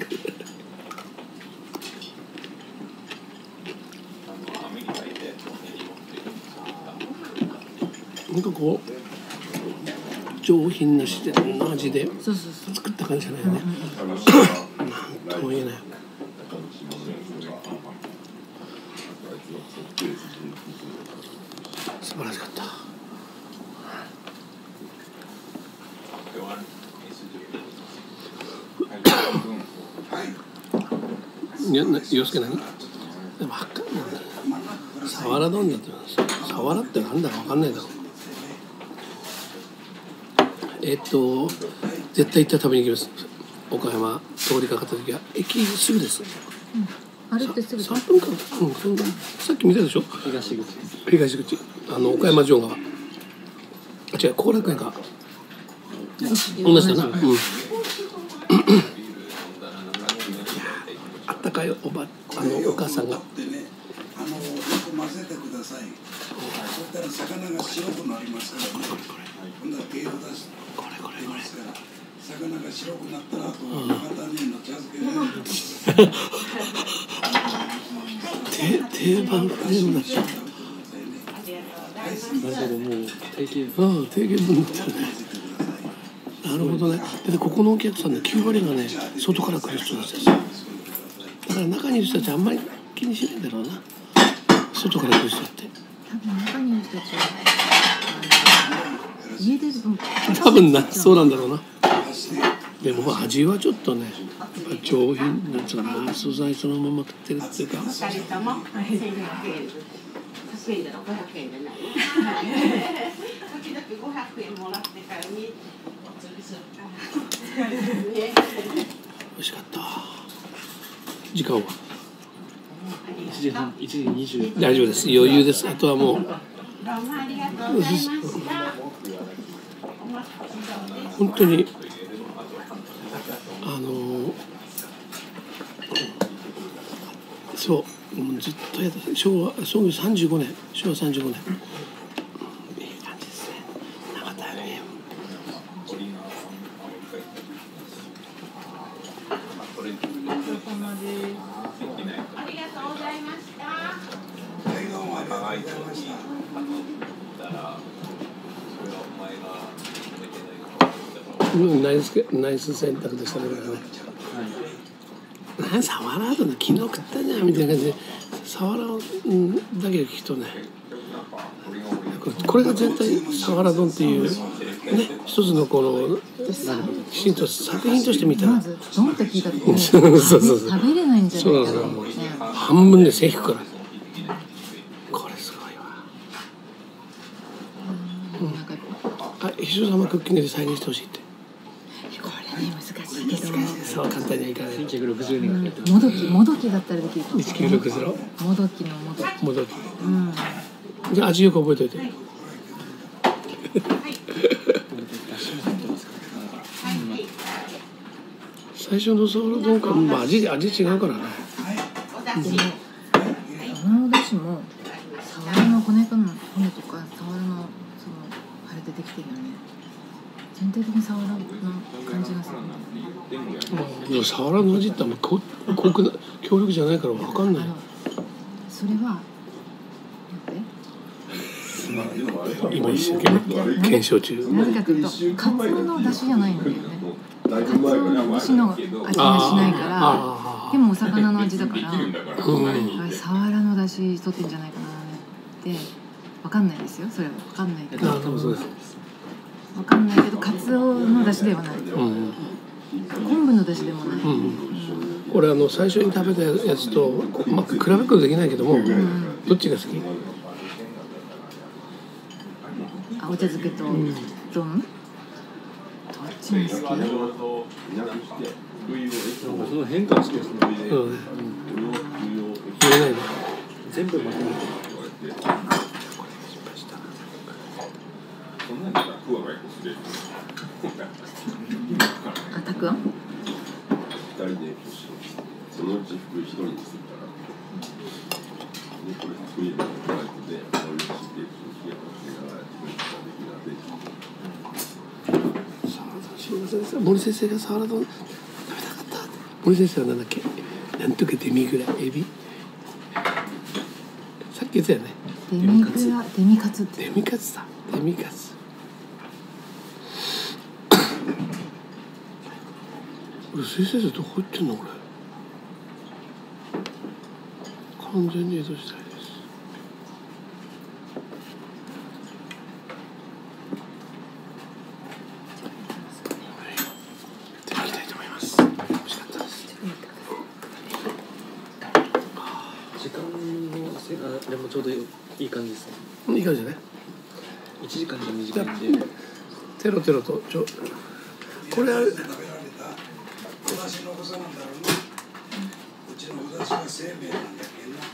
なんかこう上品な自然の味で作った感じじゃないよね。なんとも言えない。素晴らしかった。いや、洋介何？でも分かんない。サワラ丼だってサワラってなんだか分かんないだろう。絶対行ったら食べに行きます。岡山通りかかった時は駅すぐです。 歩いてすぐ。 3分間。さっき見たでしょ。東口。岡山城川。あ、違う、後楽園か。同じだな。あったかいお母さんが。 よく混ぜてください。そしたら魚が白くなりますからね。今度は手を出してますから。魚が白くなったらあと長谷の茶漬けで。 定番フレームだった。 なるほど、もう定型。 定型文になってるね。なるほどね。でここのお客さんの9割がね、外から来る人たちですよ。だから中にいる人たちはあんまり気にしないんだろうな。外から来る人って。 多分中にいる人たちは家で多分な、そうなんだろうな。でも味はちょっとね、やっぱ上品なんつうかな、素材そのまま食ってるっていうか。 2人とも100円で600円でない時々500円もらってからにお釣りするから美味しかった。時間は 1時半、1時20。 大丈夫です。余裕です。あとはもう。 どうもありがとうございました。 本当にそうもうずっとやって創業35年昭和35年いい感じですね。長田園ありがとうございました。 はい、どうもありがとうございました。 ナイス選択でしたね。サワラードね、昨日食ったじゃんみたいな感じでサワラだけ聞くとね、これが全体サワラ丼っていう一つのこのきちんと作品として見たら、 まずドンって聞いた時にそうそうそう食べれないんじゃないかと思って半分で線引くから。これすごいわ。 なんかあ、石尾様クッキングで再現してほしいって。 これね難しいけどそう簡単にはいかない。 1960年からやってます。 もどきだったらできるかも。 1960 もどきのもどき。 もどき。 うんじゃあ味よく覚えておいて。最初のソウル丼か、まあ味違うからね。 でもこのお出汁もサワラの骨とかサワラのそのあれでできてるよね。全体的にサワラの感じがする。 でもサワラの味ってあんま濃くな強力じゃないから分かんない。 それは今一生懸命検証中。 なぜかというとカツオの出汁じゃないんだよね。カツオの出汁の味がしないからでもお魚の味だから、サワラの出汁取ってんじゃないかなって分かんないですよ。それは分かんないけど分かんないけどカツオの出汁ではない、昆布の出汁でもない、 これ最初に食べたやつと、まあ、比べることできないけども、どっちが好き？ お茶漬けと丼、どっちも好き？ その変化好きですね。 言えないの。 全部まとめて。 あ、たくあん？ そのうち服一人にするから。これ服入れてバイトで俺にして森先生がサワラ丼食べたかった。森先生は何だっけ？なんとかデミグラエビ。さっき言ったよね。 デミカツって。 デミカツだ。デミカツ。先生どこ行ってんのこれ。完全に江戸時代です。 でもちょうどいい感じですね。 いい感じだね。 1時間じゃ短いんで。 テロテロとこれは食べられたお出汁のことなんだろうな。うちのお出汁は生命なんだけどな。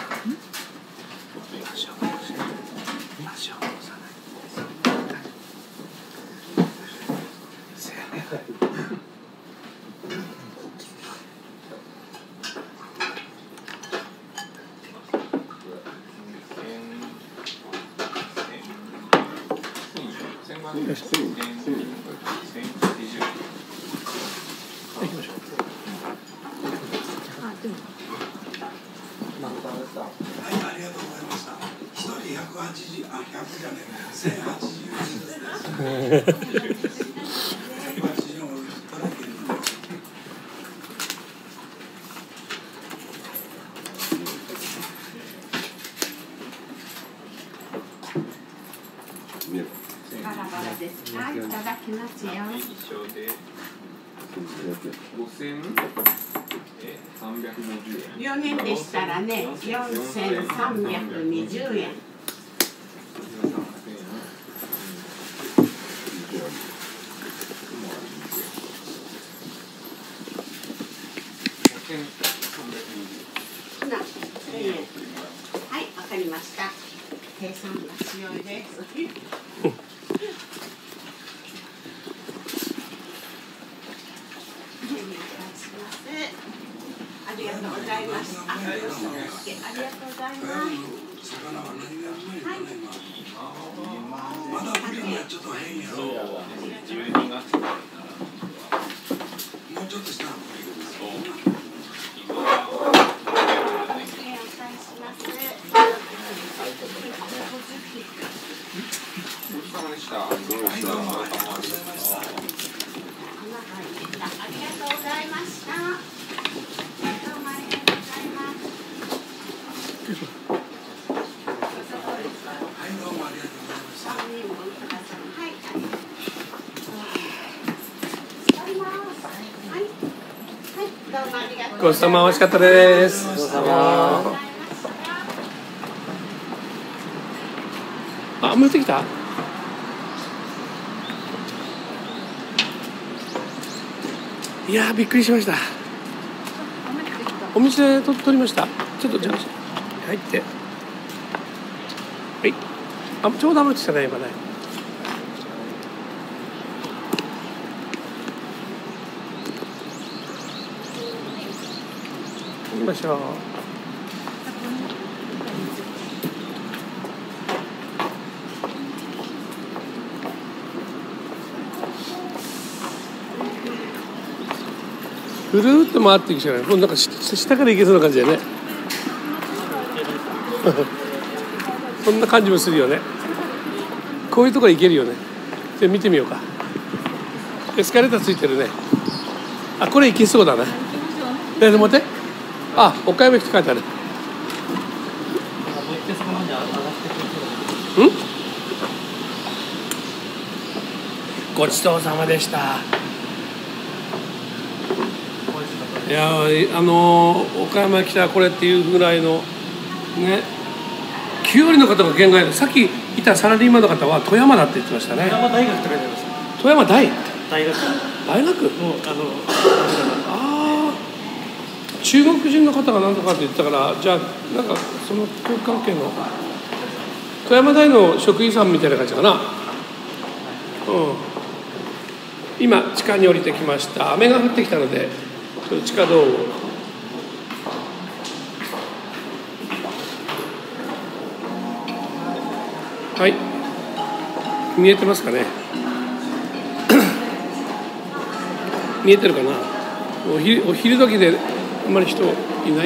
バラバラです。はい、いただきますよ。5350円。4年でしたらね、4320円。はい、わかりました。計算が強いです。ありがとうございます。ありがとうございます。 まだ冬にはちょっと変やろ。もうちょっとしたらごちそうさま、美味しかったです。 ごちそうさま。 あ、持ってきた。いやー、びっくりしました。お店で取りました。ちょっとじゃあ入って。はい。あ、ちょうど余ってきたね、今ね。行きましょう。ぐるーっと回っていくじゃない。もうなんか下から行けそうな感じだよね。そんな感じもするよね。こういうところ行けるよね。じゃあ見てみようか。エスカレーターついてるね。あ、これ行けそうだな。でも待って。あ、岡山駅って書いてある。ごちそうさまでした。いや、岡山来たらこれっていうぐらいのね、9割の方が県外で、さっきいたサラリーマンの方は富山だって言ってましたね。 富山大学って書いてあります。 富山大学大学のああ、中国人の方が何とかって言ってたから、じゃあなんかその教育関係の富山大の職員さんみたいな感じかな。今地下に降りてきました。雨が降ってきたのでちょっと地下道をはい、見えてますかね。見えてるかな。お昼時であんまり人いない。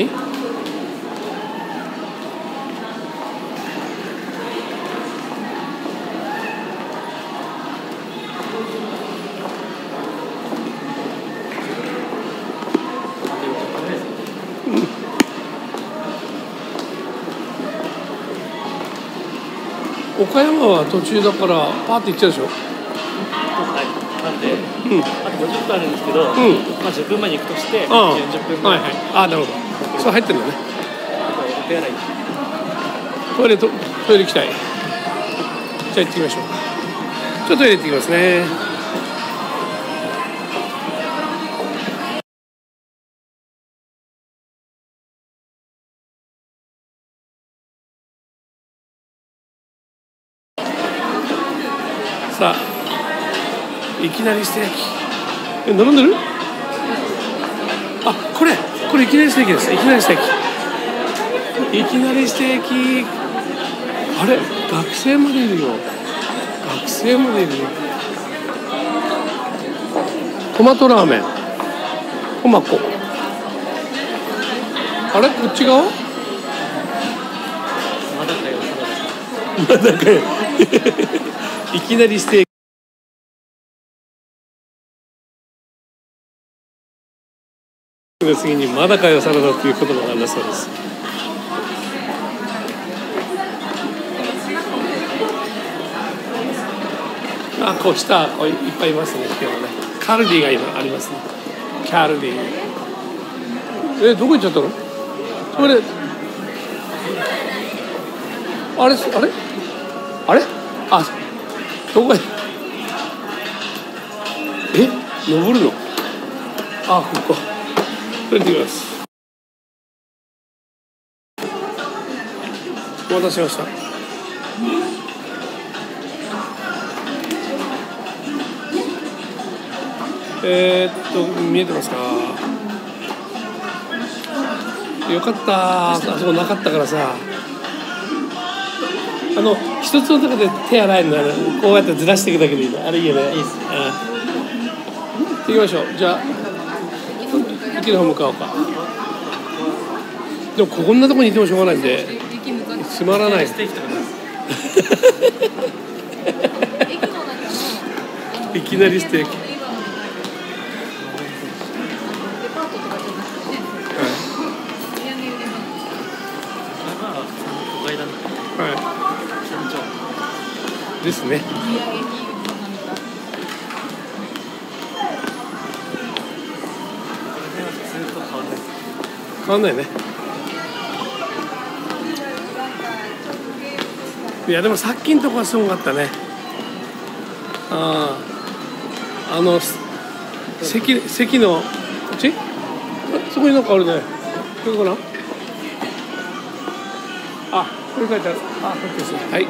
岡山は途中だからパーって行っちゃうでしょ。 はい、なんで、あと50分あるんですけど、まあ10分前に行くとして40分前。 はいはい。あ、なるほど。そう入ってるんだね。 お手洗い。 トイレ行きたい。じゃあ行ってみましょう。ちょっとトイレ行ってきますね。さあ、いきなりステーキ。並んでる？あ、これいきなりステーキです。いきなりステーキ。いきなりステーキ。あれ、学生までいるよ。学生までいるよ。トマトラーメン。トマコ。あれ、こっち側？ まだかよ。 まだかよ。いきなりステーキの次にまだかよサラダっていう言葉があるそうです。あ、こう下こういっぱいいますね。今日はね、カルディが今ありますね。カルディ。どこ行っちゃったの？それあれあ、どこへ登るの？あ、ここそれで行きます。お待たせしました。見えてますか？よかった。あそこなかったからさ、一つの中で手洗えるのはこうやってずらしていくだけでいいの。あれいいよね。いいっす。行きましょう。じゃあ駅の方向かおうか。でもこんなとこにいてもしょうがないんでつまらない。いきなりステーキ。ですね。 変わんないね。いやでもさっきのとこはすごかったね。席のこっち、そこになんかあるね。これかな。あ、これ書いてある。あ、こっちですね。はいはい。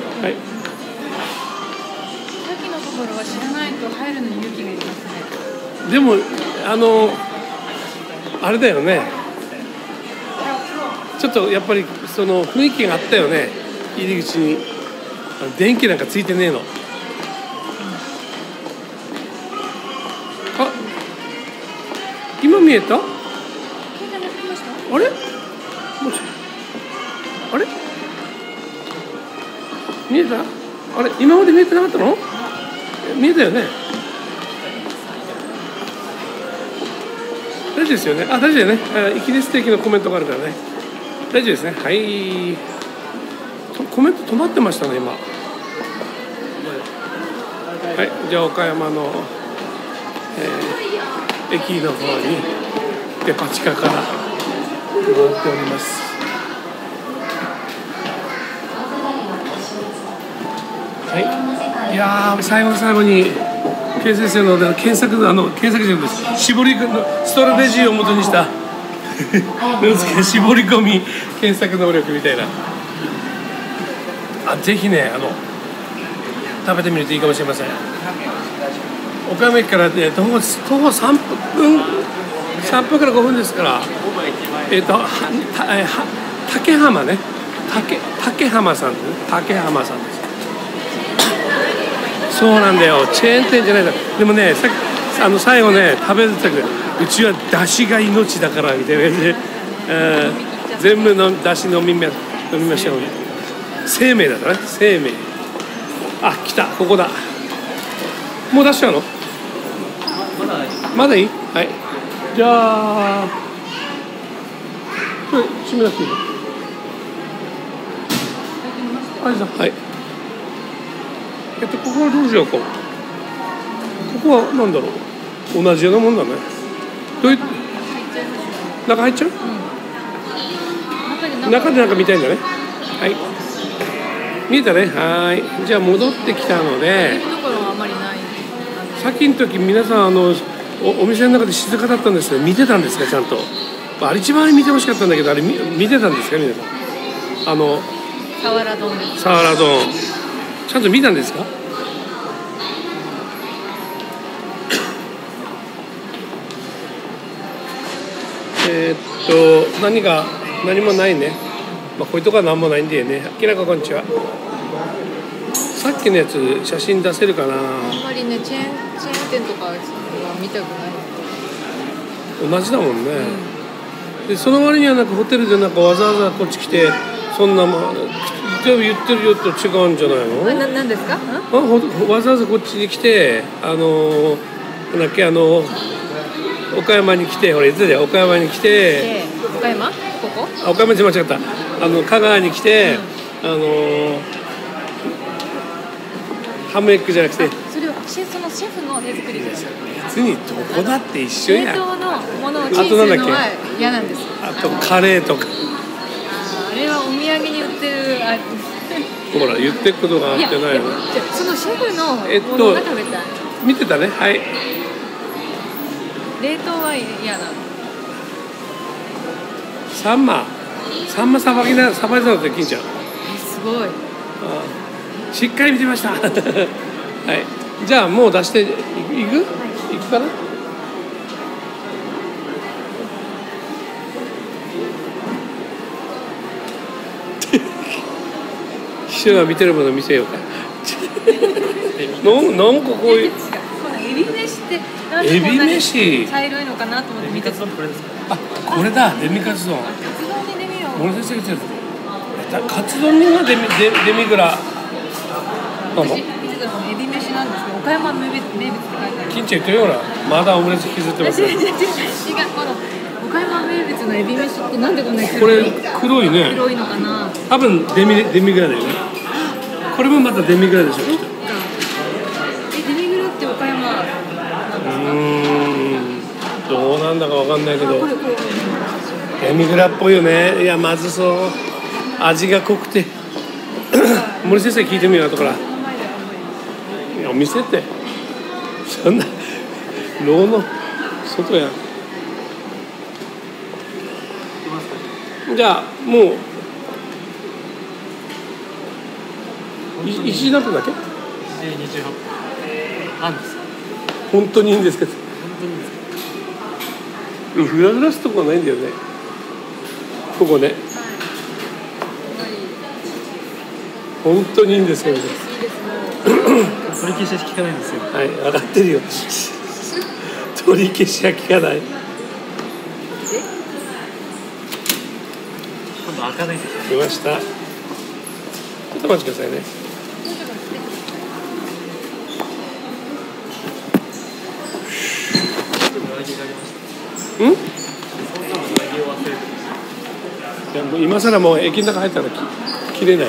さっきのところは知らないと入るのに勇気がいりますね。 でもあれだよね。ちょっとやっぱりその雰囲気があったよね。入り口に電気なんかついてねえの。あ、今見えた？あれ？もしあれ？見えた？あれ今まで見えてなかったの？見えたよね。大丈夫ですよね。あ、大丈夫だよね。イキリステーキのコメントがあるからね。大丈夫ですね。はい。コメント止まってましたね今。はい。じゃあ岡山の、駅の方にデパ地下から回っております。はい。いやー最後の最後にK先生の検索じゃないです。絞りのストラテジーを元にした絞り込み検索能力みたいな。ぜひね食べてみるといいかもしれません。岡山駅からね徒歩3分から5分ですから、竹浜ね、竹浜さんです。そうなんだよ、チェーン店じゃないんだ。でもね、さっき最後ね食べるとき、うちは出汁が命だからみたいな感じで、全部の出汁飲みましょう。生命だからね、生命。あ、来た、ここだ。もう出しちゃうの？まだいい？はい。じゃあこれ閉めなくていいの？はい。ここはどうしようか。ここはなんだろう。同じようなもんだね。中入っちゃう？中でなんか見たいんだね。はい。見えたね。はい。じゃあ戻ってきたので。さっきの時皆さんお店の中で静かだったんですけど見てたんですかちゃんと。あれ一番見てほしかったんだけど、あれ見てたんですか皆さん。 サワラ丼です。 サワラ丼。ちゃんと見たんですか？何もないね。こういうとこは何もないんだよね。きなここんにちは。さっきのやつ写真出せるかな。 あんまりねチェーン店とかは見たくない。 同じだもんね。でその割にはなんかホテルでなんかわざわざこっち来てそんな言ってるよと違うんじゃないの？ 何ですか？ わざわざこっちに来て岡山に来て、ほら言ってたよ、岡山に来て、 岡山？ここ？ 岡山じゃ間違った。香川に来て、ハムエッグじゃなくて。 それはそのシェフの手作りです。 別にどこだって一緒や。 冷凍のものをチンするのは嫌なんです。 あとカレーとか。 あれはお土産に売ってる。 ほら言ってることがあってないの。 そのシェフのものが食べたい。 見てたね。はい。 冷凍は嫌なの。 サンマさばいたのできんじゃん。 すごい。 しっかり見てました。はい。じゃあもう出していくかな。秘書が見てるもの見せようか。なんかこういう。 このエビ飯ってなんでこんなに茶色いのかなと思って見てた。 あ、これだ、デミカツ丼。 カツ丼にデミを。 森先生が言ってた。カツ丼にはデミグラ。 私見てたのエビ飯なんですけど、岡山名物って書いてある。 金ちゃん言ってよほら、まだオムレツ削ってますよ。 違う、この岡山名物のエビ飯ってなんでこんなにこれ黒いね。 黒いのかな。 多分デミグラだよね。これもまたデミグラでしょ。きっと。 デミグラって岡山なんですか？ どうなんだかわかんないけど。 これ。 デミグラっぽいよね。いやまずそう。味が濃くて森先生聞いてみようとから。いやお店ってそんな牢の外やん。じゃあもう1時何分だっけ？ 1時28分半です。 本当にいいんですけど。 本当にいいですか？ フラフラすとこがないんだよね。ここね。本当にいいんですけどね。 取り消しは効かないんですよ。 はい、分かってるよ。取り消しは効かない。 今度開かないですよ。 来ました。ちょっとお待ちくださいね。うん？いやもう今更もう駅の中入ったら切れない。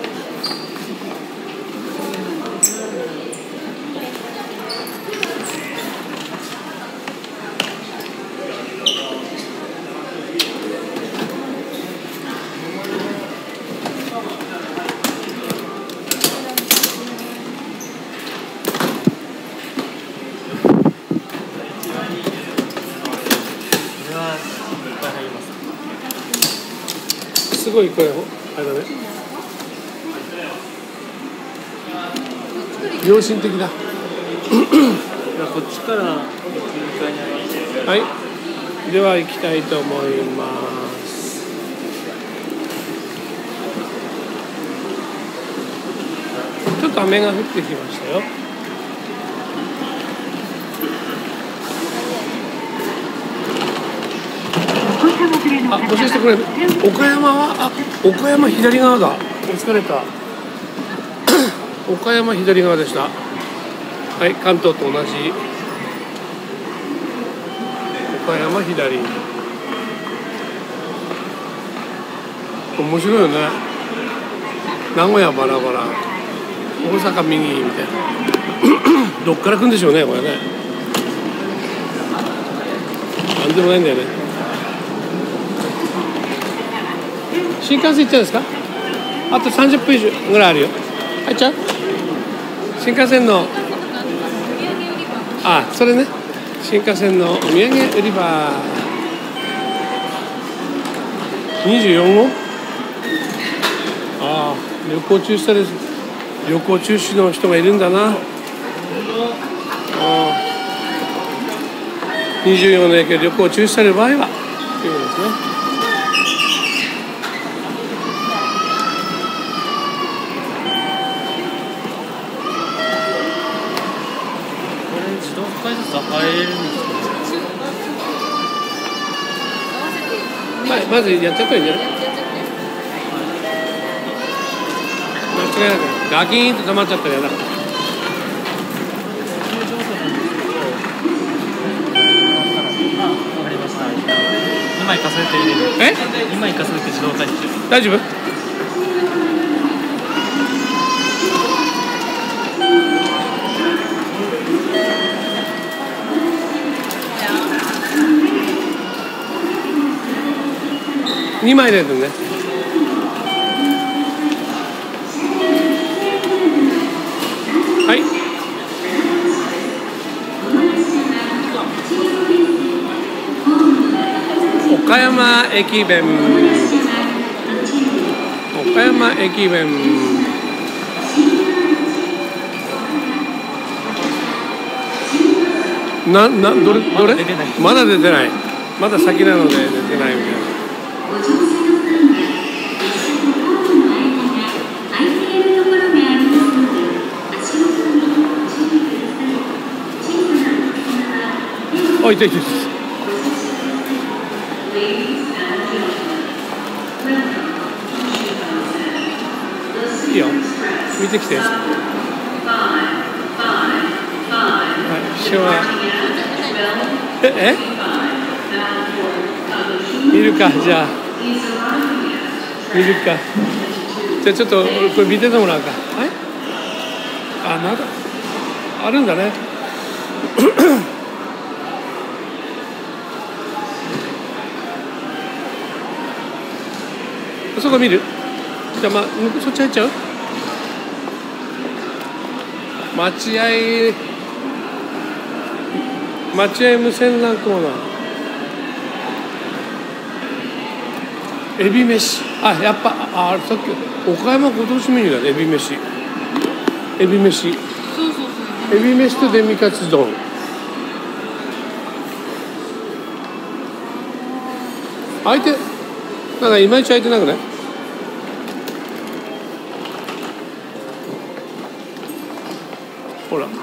すごいこれあれだね。良心的だ。 こっちからはい。では行きたいと思います。ちょっと雨が降ってきましたよ。あ、もしかしてこれ岡山は岡山左側だ。お疲れた。岡山左側でした。はい、関東と同じ。岡山左。面白いよね。名古屋バラバラ、大阪右みたいな。どっから来るんでしょうねこれね。なんでもないんだよね。新幹線行っちゃうんですか？あと30分以上ぐらいあるよ。入っちゃう？新幹線のそれね。新幹線のお土産売り場24号。旅行中止です。旅行中止の人がいるんだな。24の影響で旅行中止される場合はということですね。はい、まずやっちゃったらいいんじゃない？間違いなくガキーンと溜まっちゃったらやだ。 わかりました。2枚重ねて入れる。2枚重ねて自動回収。 大丈夫？2枚入れるね。はい。岡山駅弁。岡山駅弁。どれ？まだ出てない。まだ先なので出てないみたいな。いたいたいた。いいよ、見てきて。はい、昭和。見るか、じゃあ。見るか。じゃあちょっとこれ見ててもらうか。はい。なんかあるんだね。 そこ見る？じゃあ、そっち入っちゃう？待合無線 LAN コーナー。エビ飯。あ、やっぱさっき岡山ご当地メニューだね。エビ飯。エビ飯。 そうエビ飯とデミカツ丼。なんかいまいち開いてなくない？ほら。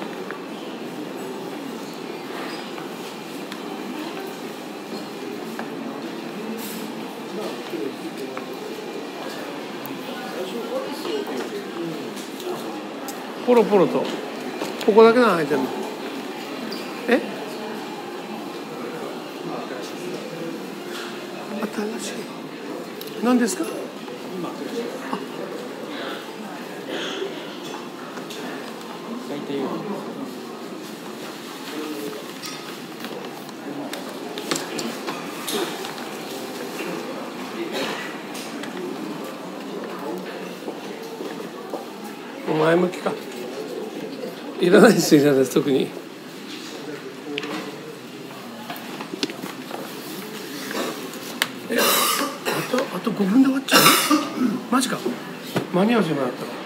ポロポロと。ここだけなの開いてるの。え？新しい。何ですか？前向きか。いらないですよ、いらないです、特に。あと5分で終わっちゃう？マジか。間に合うじゃなかったら。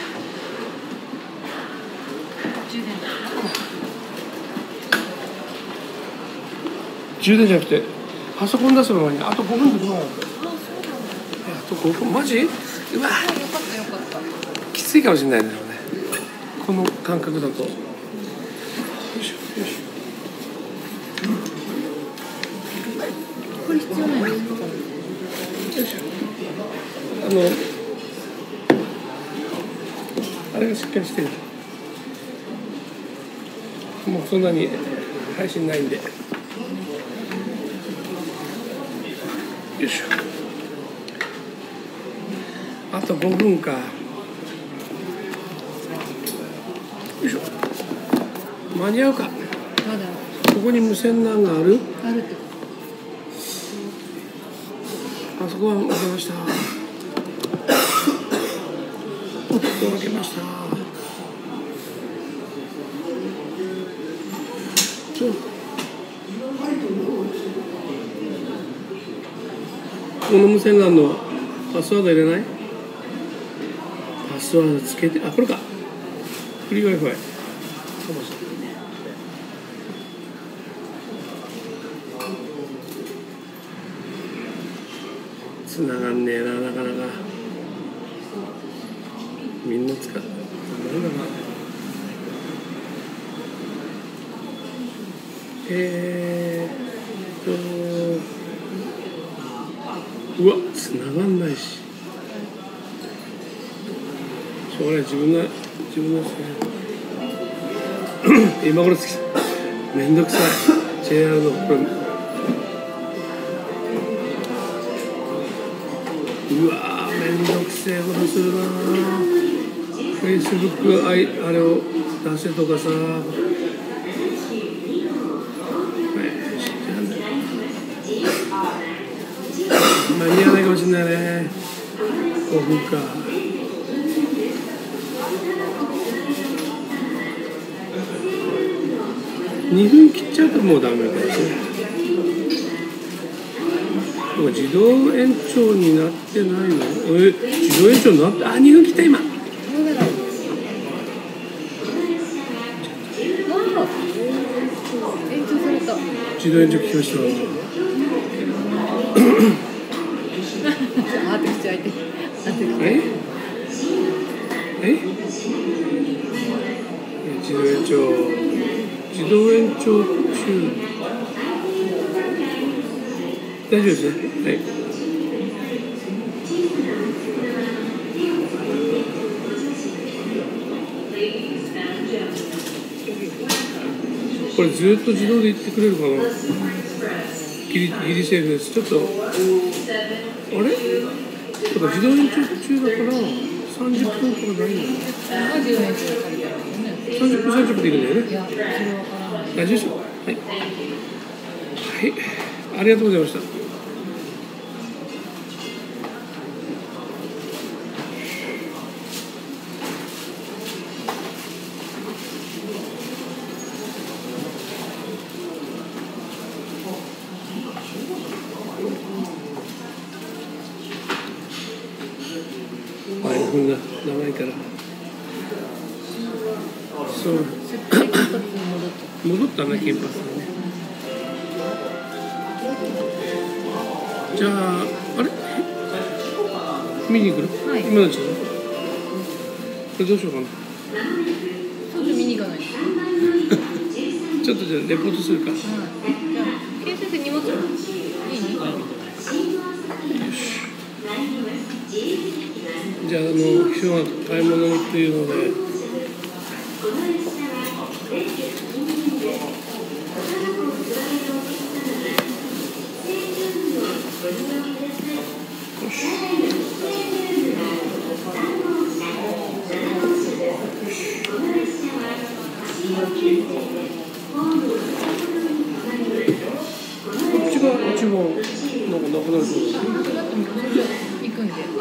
充電じゃなくてパソコン出すの前にあと5分でどうなるの？あと5分マジ？うわきついかもしれないねこの感覚だと。よいしょよいしょ。 これ必要ないですか？ よいしょ。あれがしっかりしてる。もうそんなに配信ないんで。よいしょ。あと5分か。よいしょ。間に合うか。 まだここに無線 LAN がある？ あるってこあそこは開けました。開けました。この無線 LAN のパスワード入れない？パスワードつけて、あ、これか。フリー Wi-Fi。繋がんねえな、なかなか。みんな使う。なんだか。うわ、繋がんないし。しょうがない、自分の今頃めんどくさい。JR のこれ。うわー、めんどくせえことするな。Facebook あれを出せとかさ。間に合わないかもしれないね。5分か。2分切っちゃうともうダメだからね。自動延長になってないの？自動延長になって、2分切った今。 延長された。 自動延長聞きました。自動延長中。大丈夫ですね。はい。これずっと自動で言ってくれるかな。ギリセーフです。ちょっとあれ？だから自動延長中だから30分とかないんだよね。30分でいるんだよね。大丈夫でしょう。はい。はい。ありがとうございました。 こんな長いから。そう戻ったね、金髪ね。じゃあ、あれ見に来る？はい、今のうちに。これどうしようかな。 ちょっと見に行かない。 ちょっとじゃあレポートするか。 じゃあ、ケイ先生荷物いい？ じゃあ、今日は買い物にっていうので。こっちが一番なんかなくなると行くんで。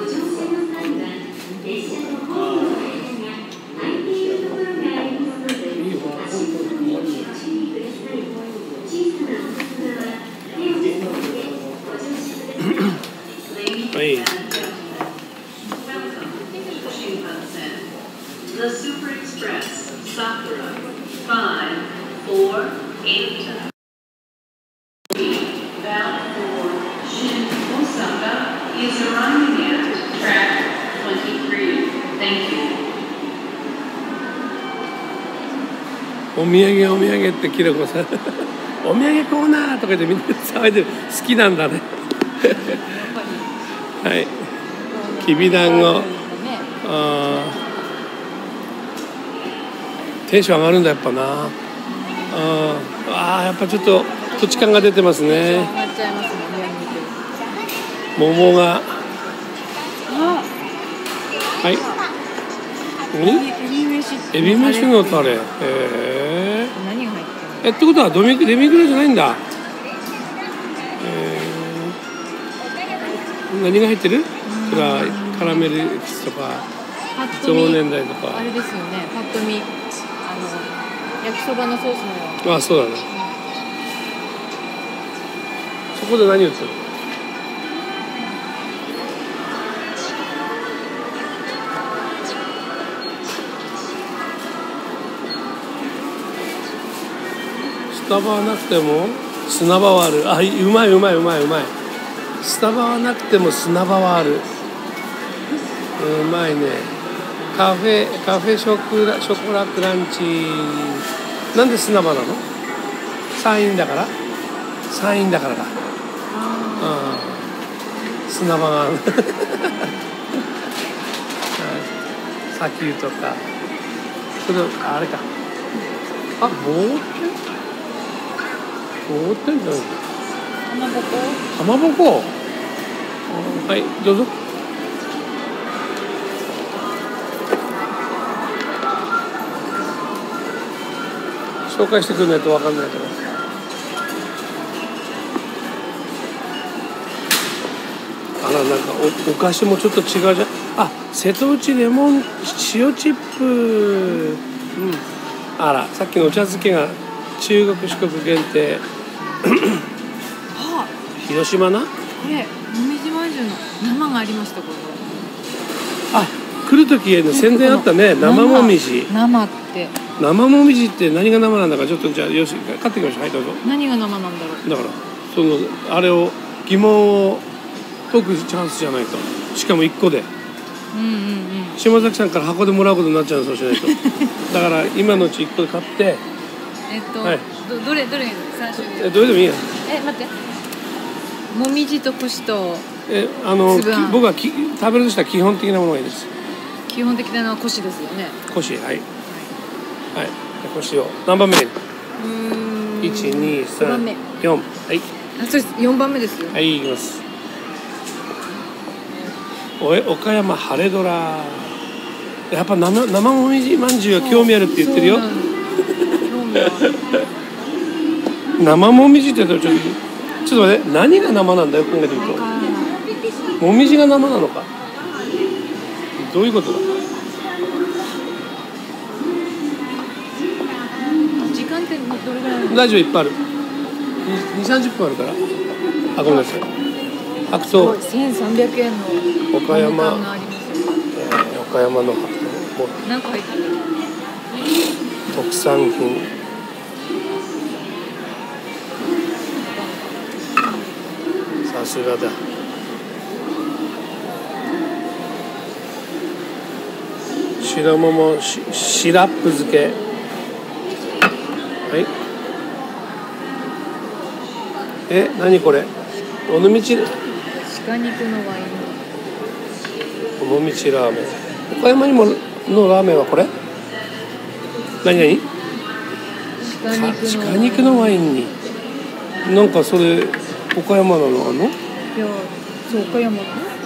はい。 The Super Express, Sakura, 5, 4, 8, 3, bound for Shin Osaka, is arriving at track 23. Thank you. お土産お土産ってキラコさんお土産コーナーとかでみんな騒いでる。好きなんだねはい、きびだんご。テンション上がるんだやっぱな。やっぱちょっと土地感が出てますね。桃が。はい。エビ飯のタレ。 何が入ってる？ ってことはデミグラじゃないんだ。何が入ってる？カラメルエキスとか常年代とか。 あれですよね。パッと見焼きそばのソースのよう。 そうだね。そこで何売ってるの？スタバはなくても砂場はある。うまい。スタバはなくても砂場はある。うまいね。カフェショコラクランチ。なんで砂場なの？山陰だからだ。砂場がある砂丘とか。それあれか。棒ってんじゃない？かまぼこ。はい、どうぞ。紹介してくれないと分かんないから。なんかお菓子もちょっと違うじゃん。瀬戸内レモン塩チップ。さっきのお茶漬けが中国四国限定広島な。 これもみじまんじゅうの生がありました。これ来る時への宣伝あったね。生もみじ。生もみじって何が生なんだかちょっとじゃあよし買ってきましょう。はいどうぞ。 何が生なんだろう。 だからあれを疑問を解くチャンスじゃないと。しかも1個で。島崎さんから箱でもらうことになっちゃう。そうしないとだから今のうち1個で買って。 はい、どれ3種類。 どれでもいいや。 待って。もみじと串と。 僕が食べるとしたら基本的なものがいいです。 基本的なのは串ですよね。 串、はい。串を何番目に？1、2、3、4。はい。 そうです。4番目ですよ。 はい、いきます。岡山晴れドラ。やっぱ生もみじまんじゅうは興味あるって言ってるよ。生もみじって言うとちょっと待って、何が生なんだよ考えてみると。もみじが生なのか。どういうことだ。 時間ってどれぐらい？ 大丈夫、いっぱいある。2、30分あるから。ごめんなさい。白桃。 1300円の岡山。 岡山のなんか入ってる。 特産品。さすがだ。白桃シラップ漬け。はい。何これ？尾道。 鹿肉のワイン。 尾道ラーメン。岡山にものラーメンはこれ？何？鹿肉のワインに。なんかそれ岡山なのあの？ いや、そう岡山の。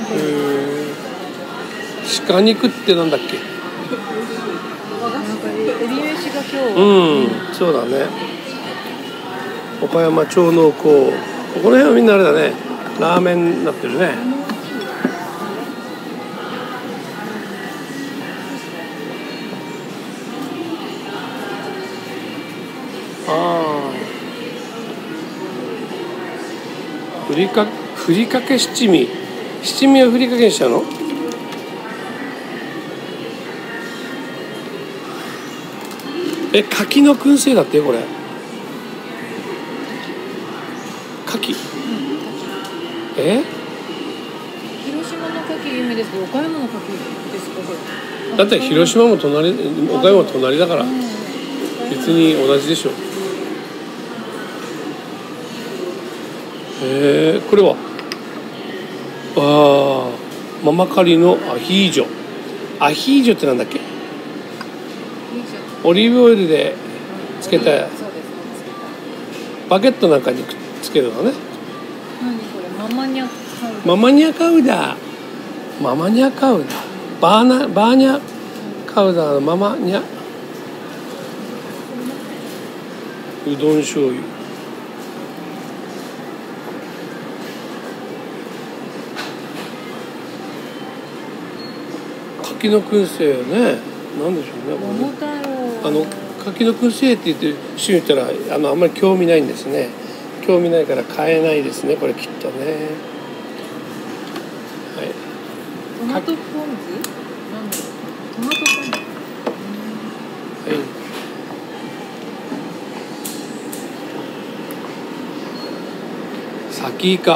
鹿肉ってなんだっけ？ なんかエビ飯が今日。 そうだね。岡山超濃厚。この辺はみんなあれだね。ラーメンになってるね。ふりかけ七味。七味をふりかけにしたの？柿の燻製だってこれ。柿。 広島の牡蠣有名ですけど、岡山の牡蠣ですかこれ。 だって広島も隣、岡山も隣だから別に同じでしょ。これはママカリのアヒージョ。アヒージョってなんだっけ？オリーブオイルでつけたバゲットなんかにつけるのね。 何これ？ママニャカウダー。ママニャカウダー。バーニャカウダーのママニャ。うどん醤油。柿の燻製ね。なんでしょうね。 桃太郎。 柿の燻製って言って知ったらあんまり興味ないんですね。興味ないから買えないですね。これきっとね。はい。 トマトポン酢？なんだろう。トマトポン酢。 はい。サキイカ。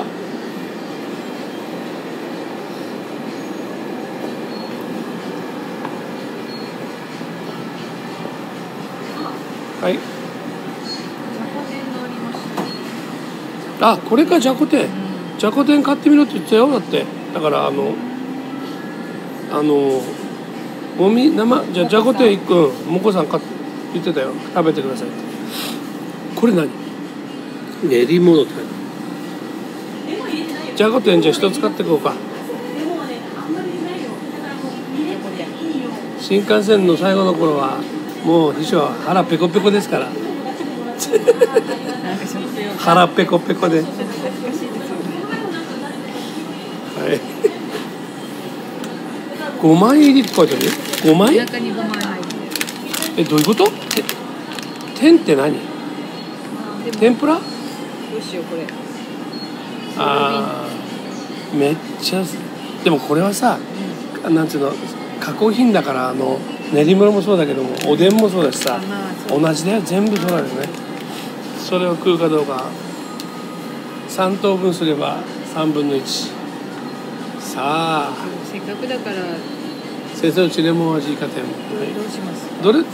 はい。あ、これかじゃこ天。じゃこ天買ってみろって言ってたよ。だってだからもみ生じゃこ天1個もこさん言ってたよ。食べてくださいって。これ何？練り物ってじゃこ天じゃあ1つ買ってこうか。新幹線の最後の頃はもう秘書は腹ペコペコですから腹ペコペコで、はい、5枚入りって書いてあるよ。5枚？ 中に5枚入ってる。 どういうこと？天って何？天ぷら？ どうしようこれ。 めっちゃ。でもこれはさ、なんつうの加工品だから練り物もそうだけどもおでんもそうだしさ、同じだよ。全部そうだよね。それを食うかどうか。3等分すれば3分の1。さあせっかくだから先生のチレモン味イカ天、 どうします？ どれ？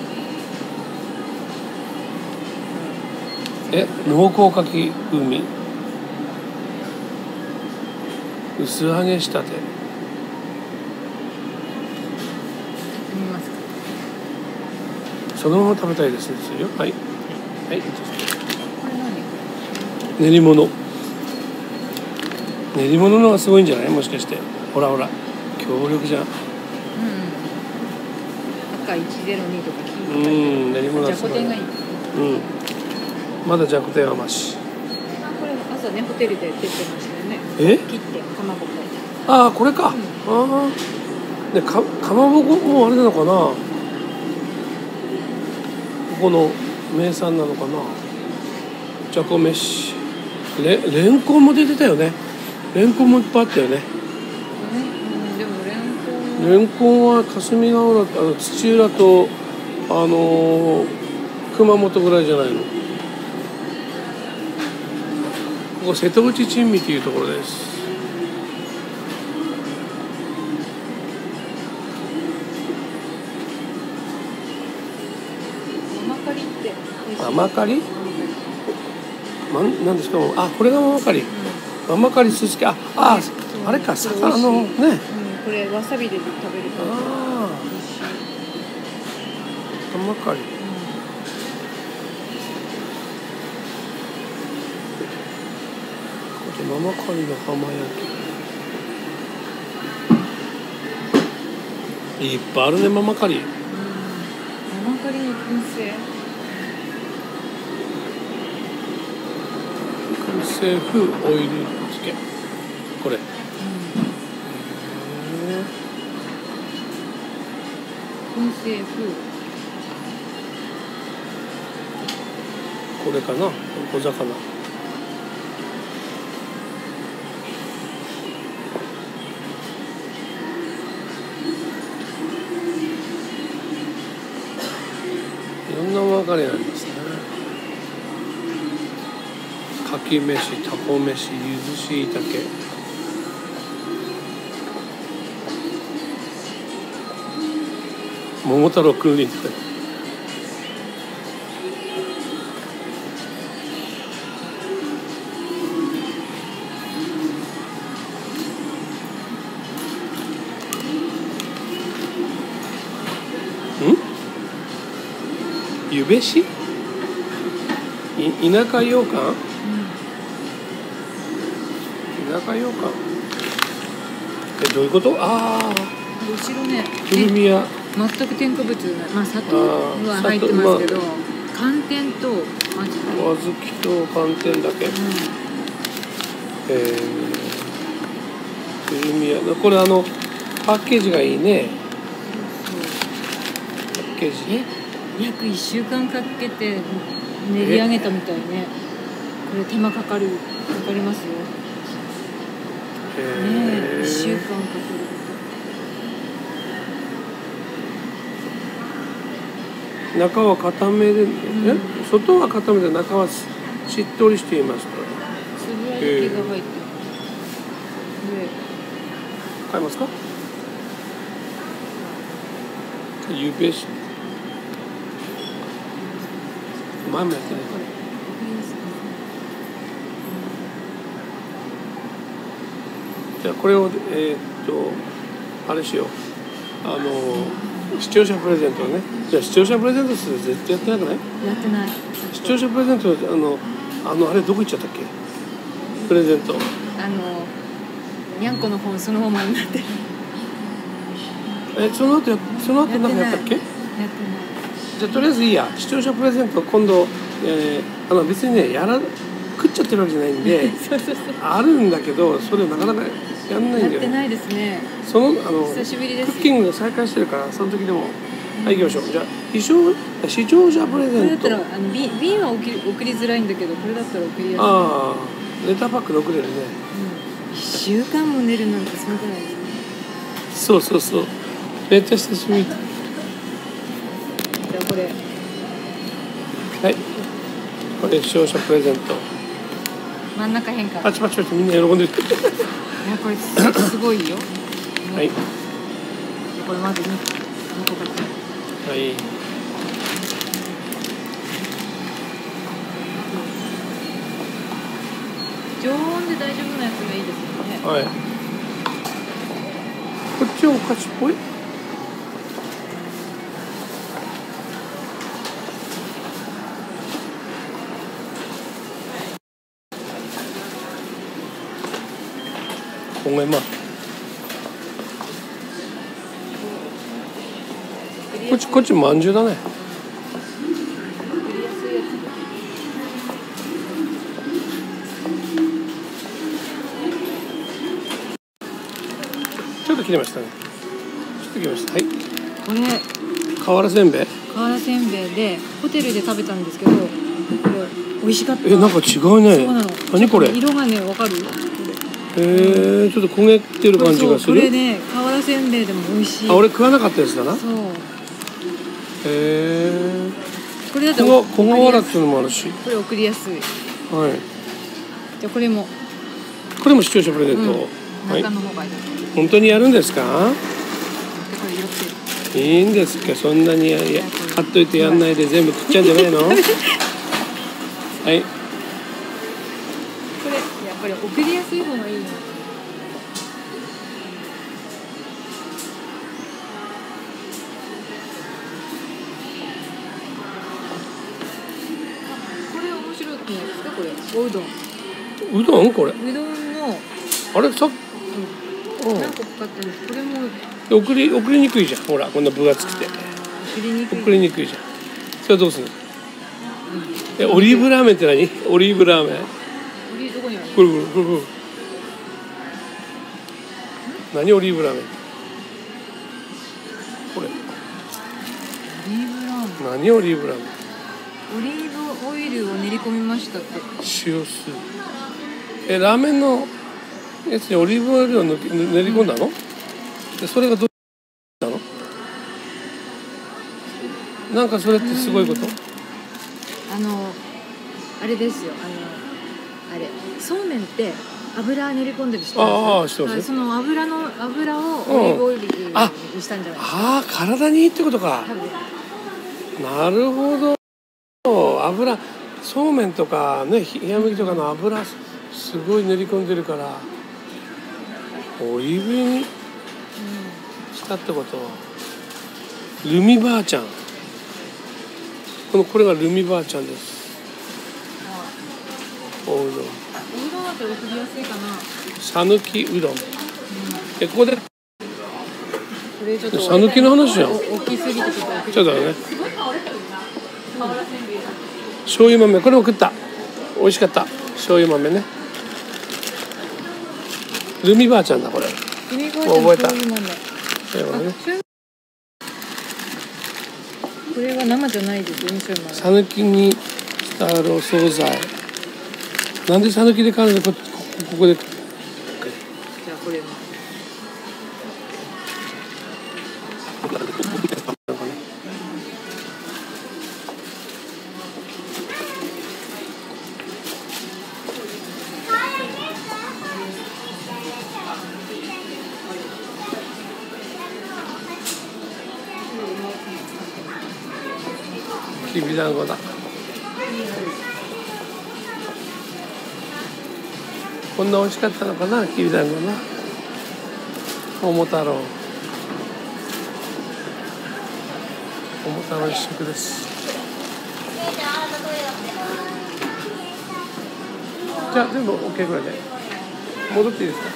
濃厚かき風味薄揚げしたて。 見ますか？ そのまま食べたいですよ。はいはい。 これ何？ 練り物。練り物の方がすごいんじゃない？もしかして。ほらほら強力じゃん。 赤102とか黄色。 練り物はすごい。 じゃこ天がいい。 まだじゃこ天はマシ。 これ朝ねホテルで出てましたよね。切ってかまぼこ。 ああこれか。でかまぼこもあれなのかな。ここの名産なのかな。じゃこ飯。レンコンも出てたよね。レンコンもいっぱいあったよね。 でもレンコンはレンコンは霞ヶ浦、土浦と熊本ぐらいじゃないの。ここ瀬戸内珍味というところです。ママカリ？なんですか。あ、これがママカリ。ママカリススケ。あれか、魚のね。 これわさびで食べると。 ママカリ。ママカリの浜焼き。いっぱいあるね、ママカリ。 ママカリの燻製。 燻製風オイル漬け。これ。 燻製風。 これかな、小魚。いろんな分かれなんですね。かき飯、たこ飯、ゆずしいたけ。桃太郎君にって。ゆべし？田舎羊羹？田舎羊羹。どういうこと？ああ。 後ろね。 くるみや。 全く添加物、砂糖は入ってますけど、寒天と小豆と寒天だけ。くるみや。これパッケージがいいね。パッケージ。 約1週間かけて練り上げたみたいね。これ手間かかりますよ。1週間かかる。 中は固めで、外は固めで中はしっとりしています。 つぶあ焼きが入ってる。 買いますか？ゆべし。前もやってない。じゃあこれをあれしよう。視聴者プレゼントね。じゃあ視聴者プレゼントする絶対やってなくない？ やってない。 視聴者プレゼントあれどこ行っちゃったっけ？プレゼント。 にゃんこの本そのままになってる。 その後なんかやったっけ？ やってない。 じゃあとりあえずいいや。視聴者プレゼント今度別にね食っちゃってるわけじゃないんでそうあるんだけどそれなかなかやんないんだよ。 やってないですね。久しぶりです。 クッキング再開してるからその時でも行きましょう。じゃあ視聴者プレゼント。 これだったら瓶は送りづらいんだけどこれだったら送りやすい。 ああレターパックで送れるね。 1週間も寝るなんてすごくないですか？ そうめっちゃ久しぶり。じゃあこれはいこれ視聴者プレゼント。 真ん中変化。 パチパチみんな喜んでる。 いやこれすごいよ。 はい。 これまず2個買って。 はい。 常温で大丈夫なやつがいいですよね。 はい。こっちはお菓子っぽい？こっちまんじゅうだね。ちょっと切れましたね。ちょっと切れました。はい。 これ瓦せんべい？ 瓦せんべいでホテルで食べたんですけど、これ美味しかった。 なんか違うね。 そうなの。 何これ？ 色がねわかる？ ちょっと焦げてる感じがする。 これね瓦わせんべいでも美味しい。 あ、俺食わなかったやつだな。 そう。 へえ。 これだと小瓦っていうのもあるし。 これ送りやすい。 はい。 じゃあこれも視聴者プレゼント。はい。 中の方がいい。 本当にやるんですか？ これ寄ってる。 いいんですか？そんなに買っといてやんないで全部食っちゃうんじゃないの？はい。 これやっぱり送りやすい方がいいな。これ面白くないですか？これおうどん。 うどんこれ？ うどんのあれさっ何個かかってる。これも送りにくいじゃん。ほらこんな分厚くて。送りにくいじゃん。それはどうするの？オリーブラーメンって何？オリーブラーメン。 どこにある？ これ。何オリーブラーメン？これ。何オリーブラーメン？ オリーブオイルを練り込みましたって。 塩酢。ラーメンのやつにオリーブオイルを練り込んだの？でそれがどうなの？なんかそれってすごいこと？ あれですよ。あれそうめんって油練り込んでる人。 ああ、してます。 その油をオリーブオイルにしたんじゃないですか。 ああ、体にいいってことか。なるほど。油、そうめんとかね、冷麦とかの油すごい練り込んでるからオリーブにしたってこと。ルミばあちゃん。これがルミばあちゃんです。おうどん。おうどんだったら送りやすいかな。さぬきうどん。ここで。さぬきの話じゃん。 大きすぎてちょっとね。醤油豆、これも食った。美味しかった。醤油豆ね。ルミばあちゃんだこれ。覚えた。 これは生じゃないですよね。 さぬきにしたお惣菜。なんでさぬきで買うの？ここで。じゃあこれ。 きびだんごだ。こんな美味しかったのかな、きびだんごな。桃太郎一色です。じゃあ全部 OK ぐらいで戻っていいですか？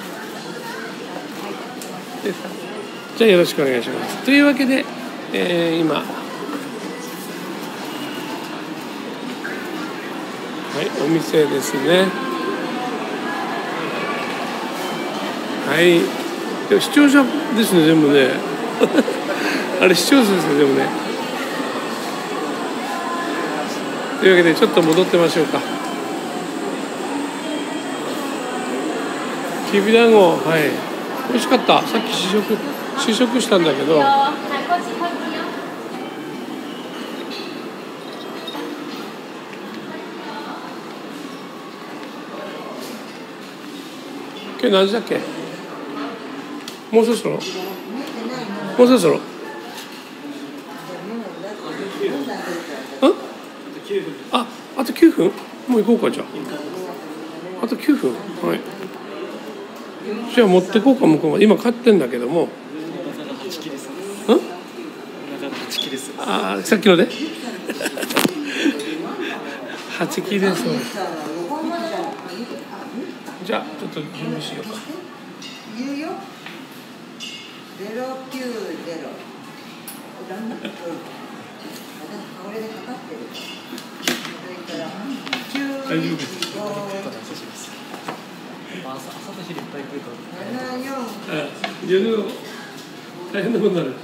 いいですか？じゃあよろしくお願いします。というわけで、今お店ですね。はい。視聴者ですね、全部ね。あれ視聴者ですね、全部ね。というわけでちょっと戻ってみましょうか。きびだんご、はい。美味しかった。さっき試食したんだけど。今日何時だっけ？もうそろそろ？あと9分？もう行こうか、じゃあ。あと9分？はい。じゃあ持ってこうか、向こうまで。今買ってんだけども。さっきので8切れそう。じゃあちょっと準備しようか。 言うよ。090。これでかかってる。 大丈夫です。 朝と昼いっぱい来ると。 夜大変なことになる。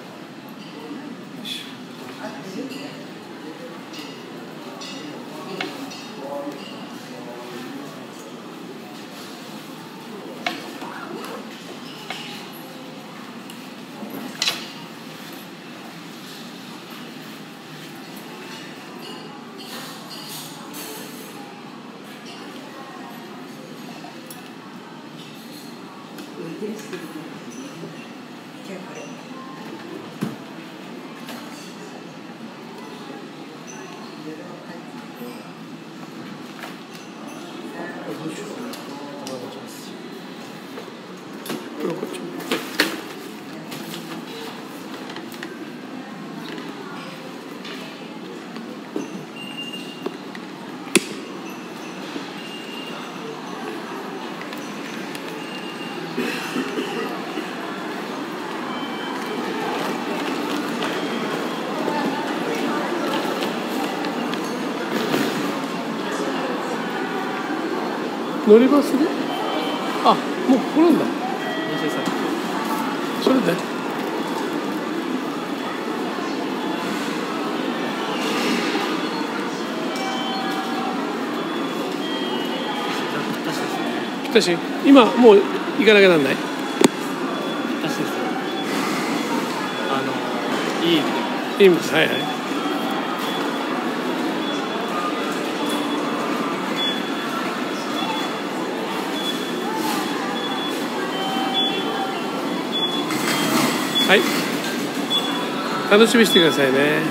乗りますね。あ、もう来るんだ。それで。私、今もう行かなきゃなんない。 私ですよ。いい意味で。いい意味です。はいはい。はい、楽しみにしてくださいね。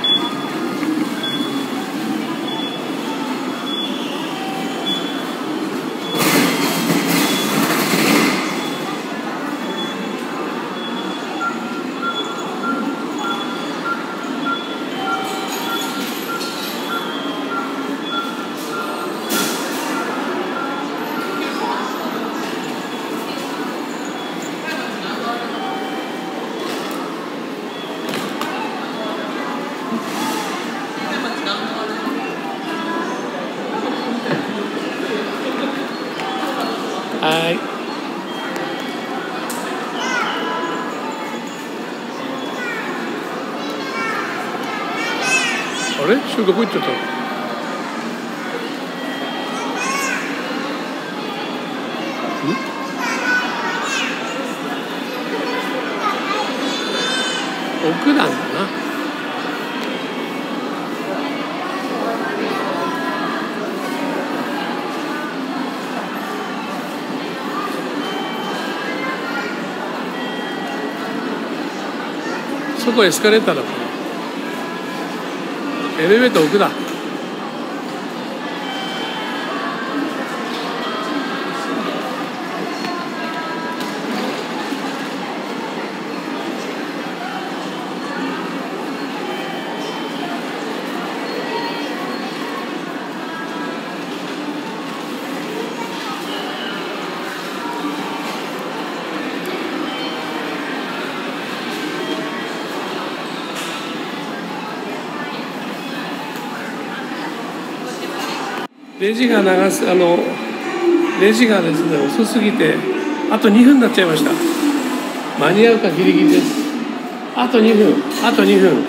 はい。あれ？それどこ行っちゃったの？奥なんだな。そこエスカレーターだ。エレベーター奥だ。レジがレジがですね遅すぎてあと2分になっちゃいました。間に合うかギリギリです。あと2分、あと2分。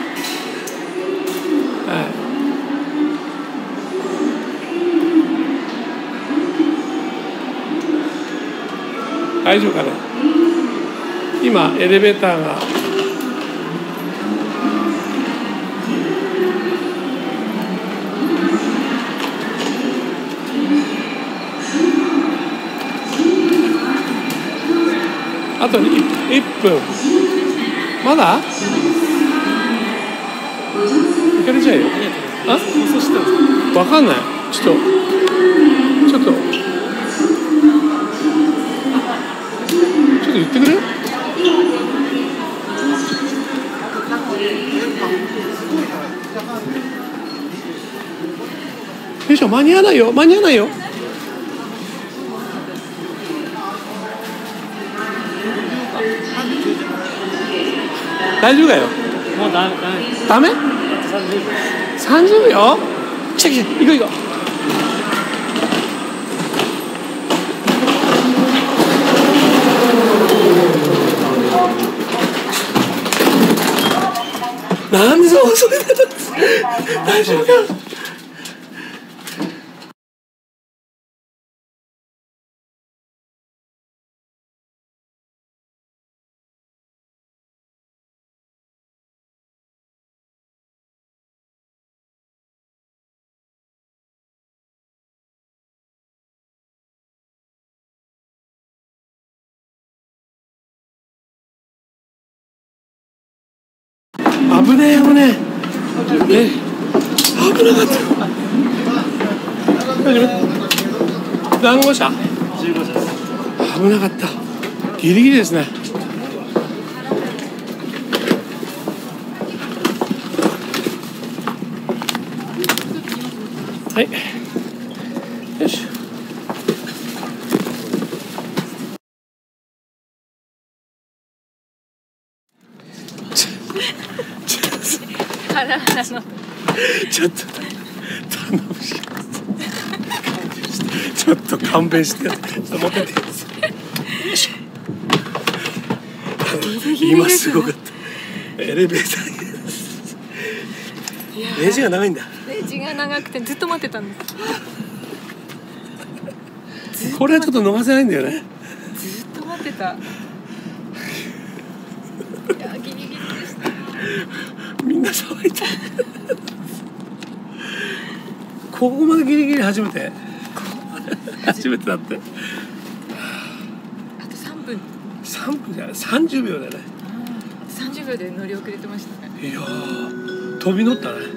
はい。大丈夫かな。今エレベーターがあと1分。まだ？いかれちゃうよ。あ？わかんない。ちょっと言ってくれる？よいしょ、間に合わないよ。間に合わないよ。大丈夫かよ。 もうダメ。 ダメ？30秒？来た、行こう行こう。なんでそう遅くなったんです？大丈夫か？ 危ねえ危ねえ。危なかった。何号車？15車です。危なかった。ギリギリですね。はい。よし。ちょっと頼むし。ちょっと勘弁して。ちょっと持ってて。よいしょ。今すごかった。エレベーター。レジが長いんだ。 レジが長くてずっと待ってたんです。 これはちょっと逃せないんだよね。 ずっと待ってた。いやギリギリでした。 みんな騒いで。ここまでギリギリ初めてだって。あと3分。 3分じゃない、30秒だね。 30秒で乗り遅れてましたね。 いやー飛び乗ったね。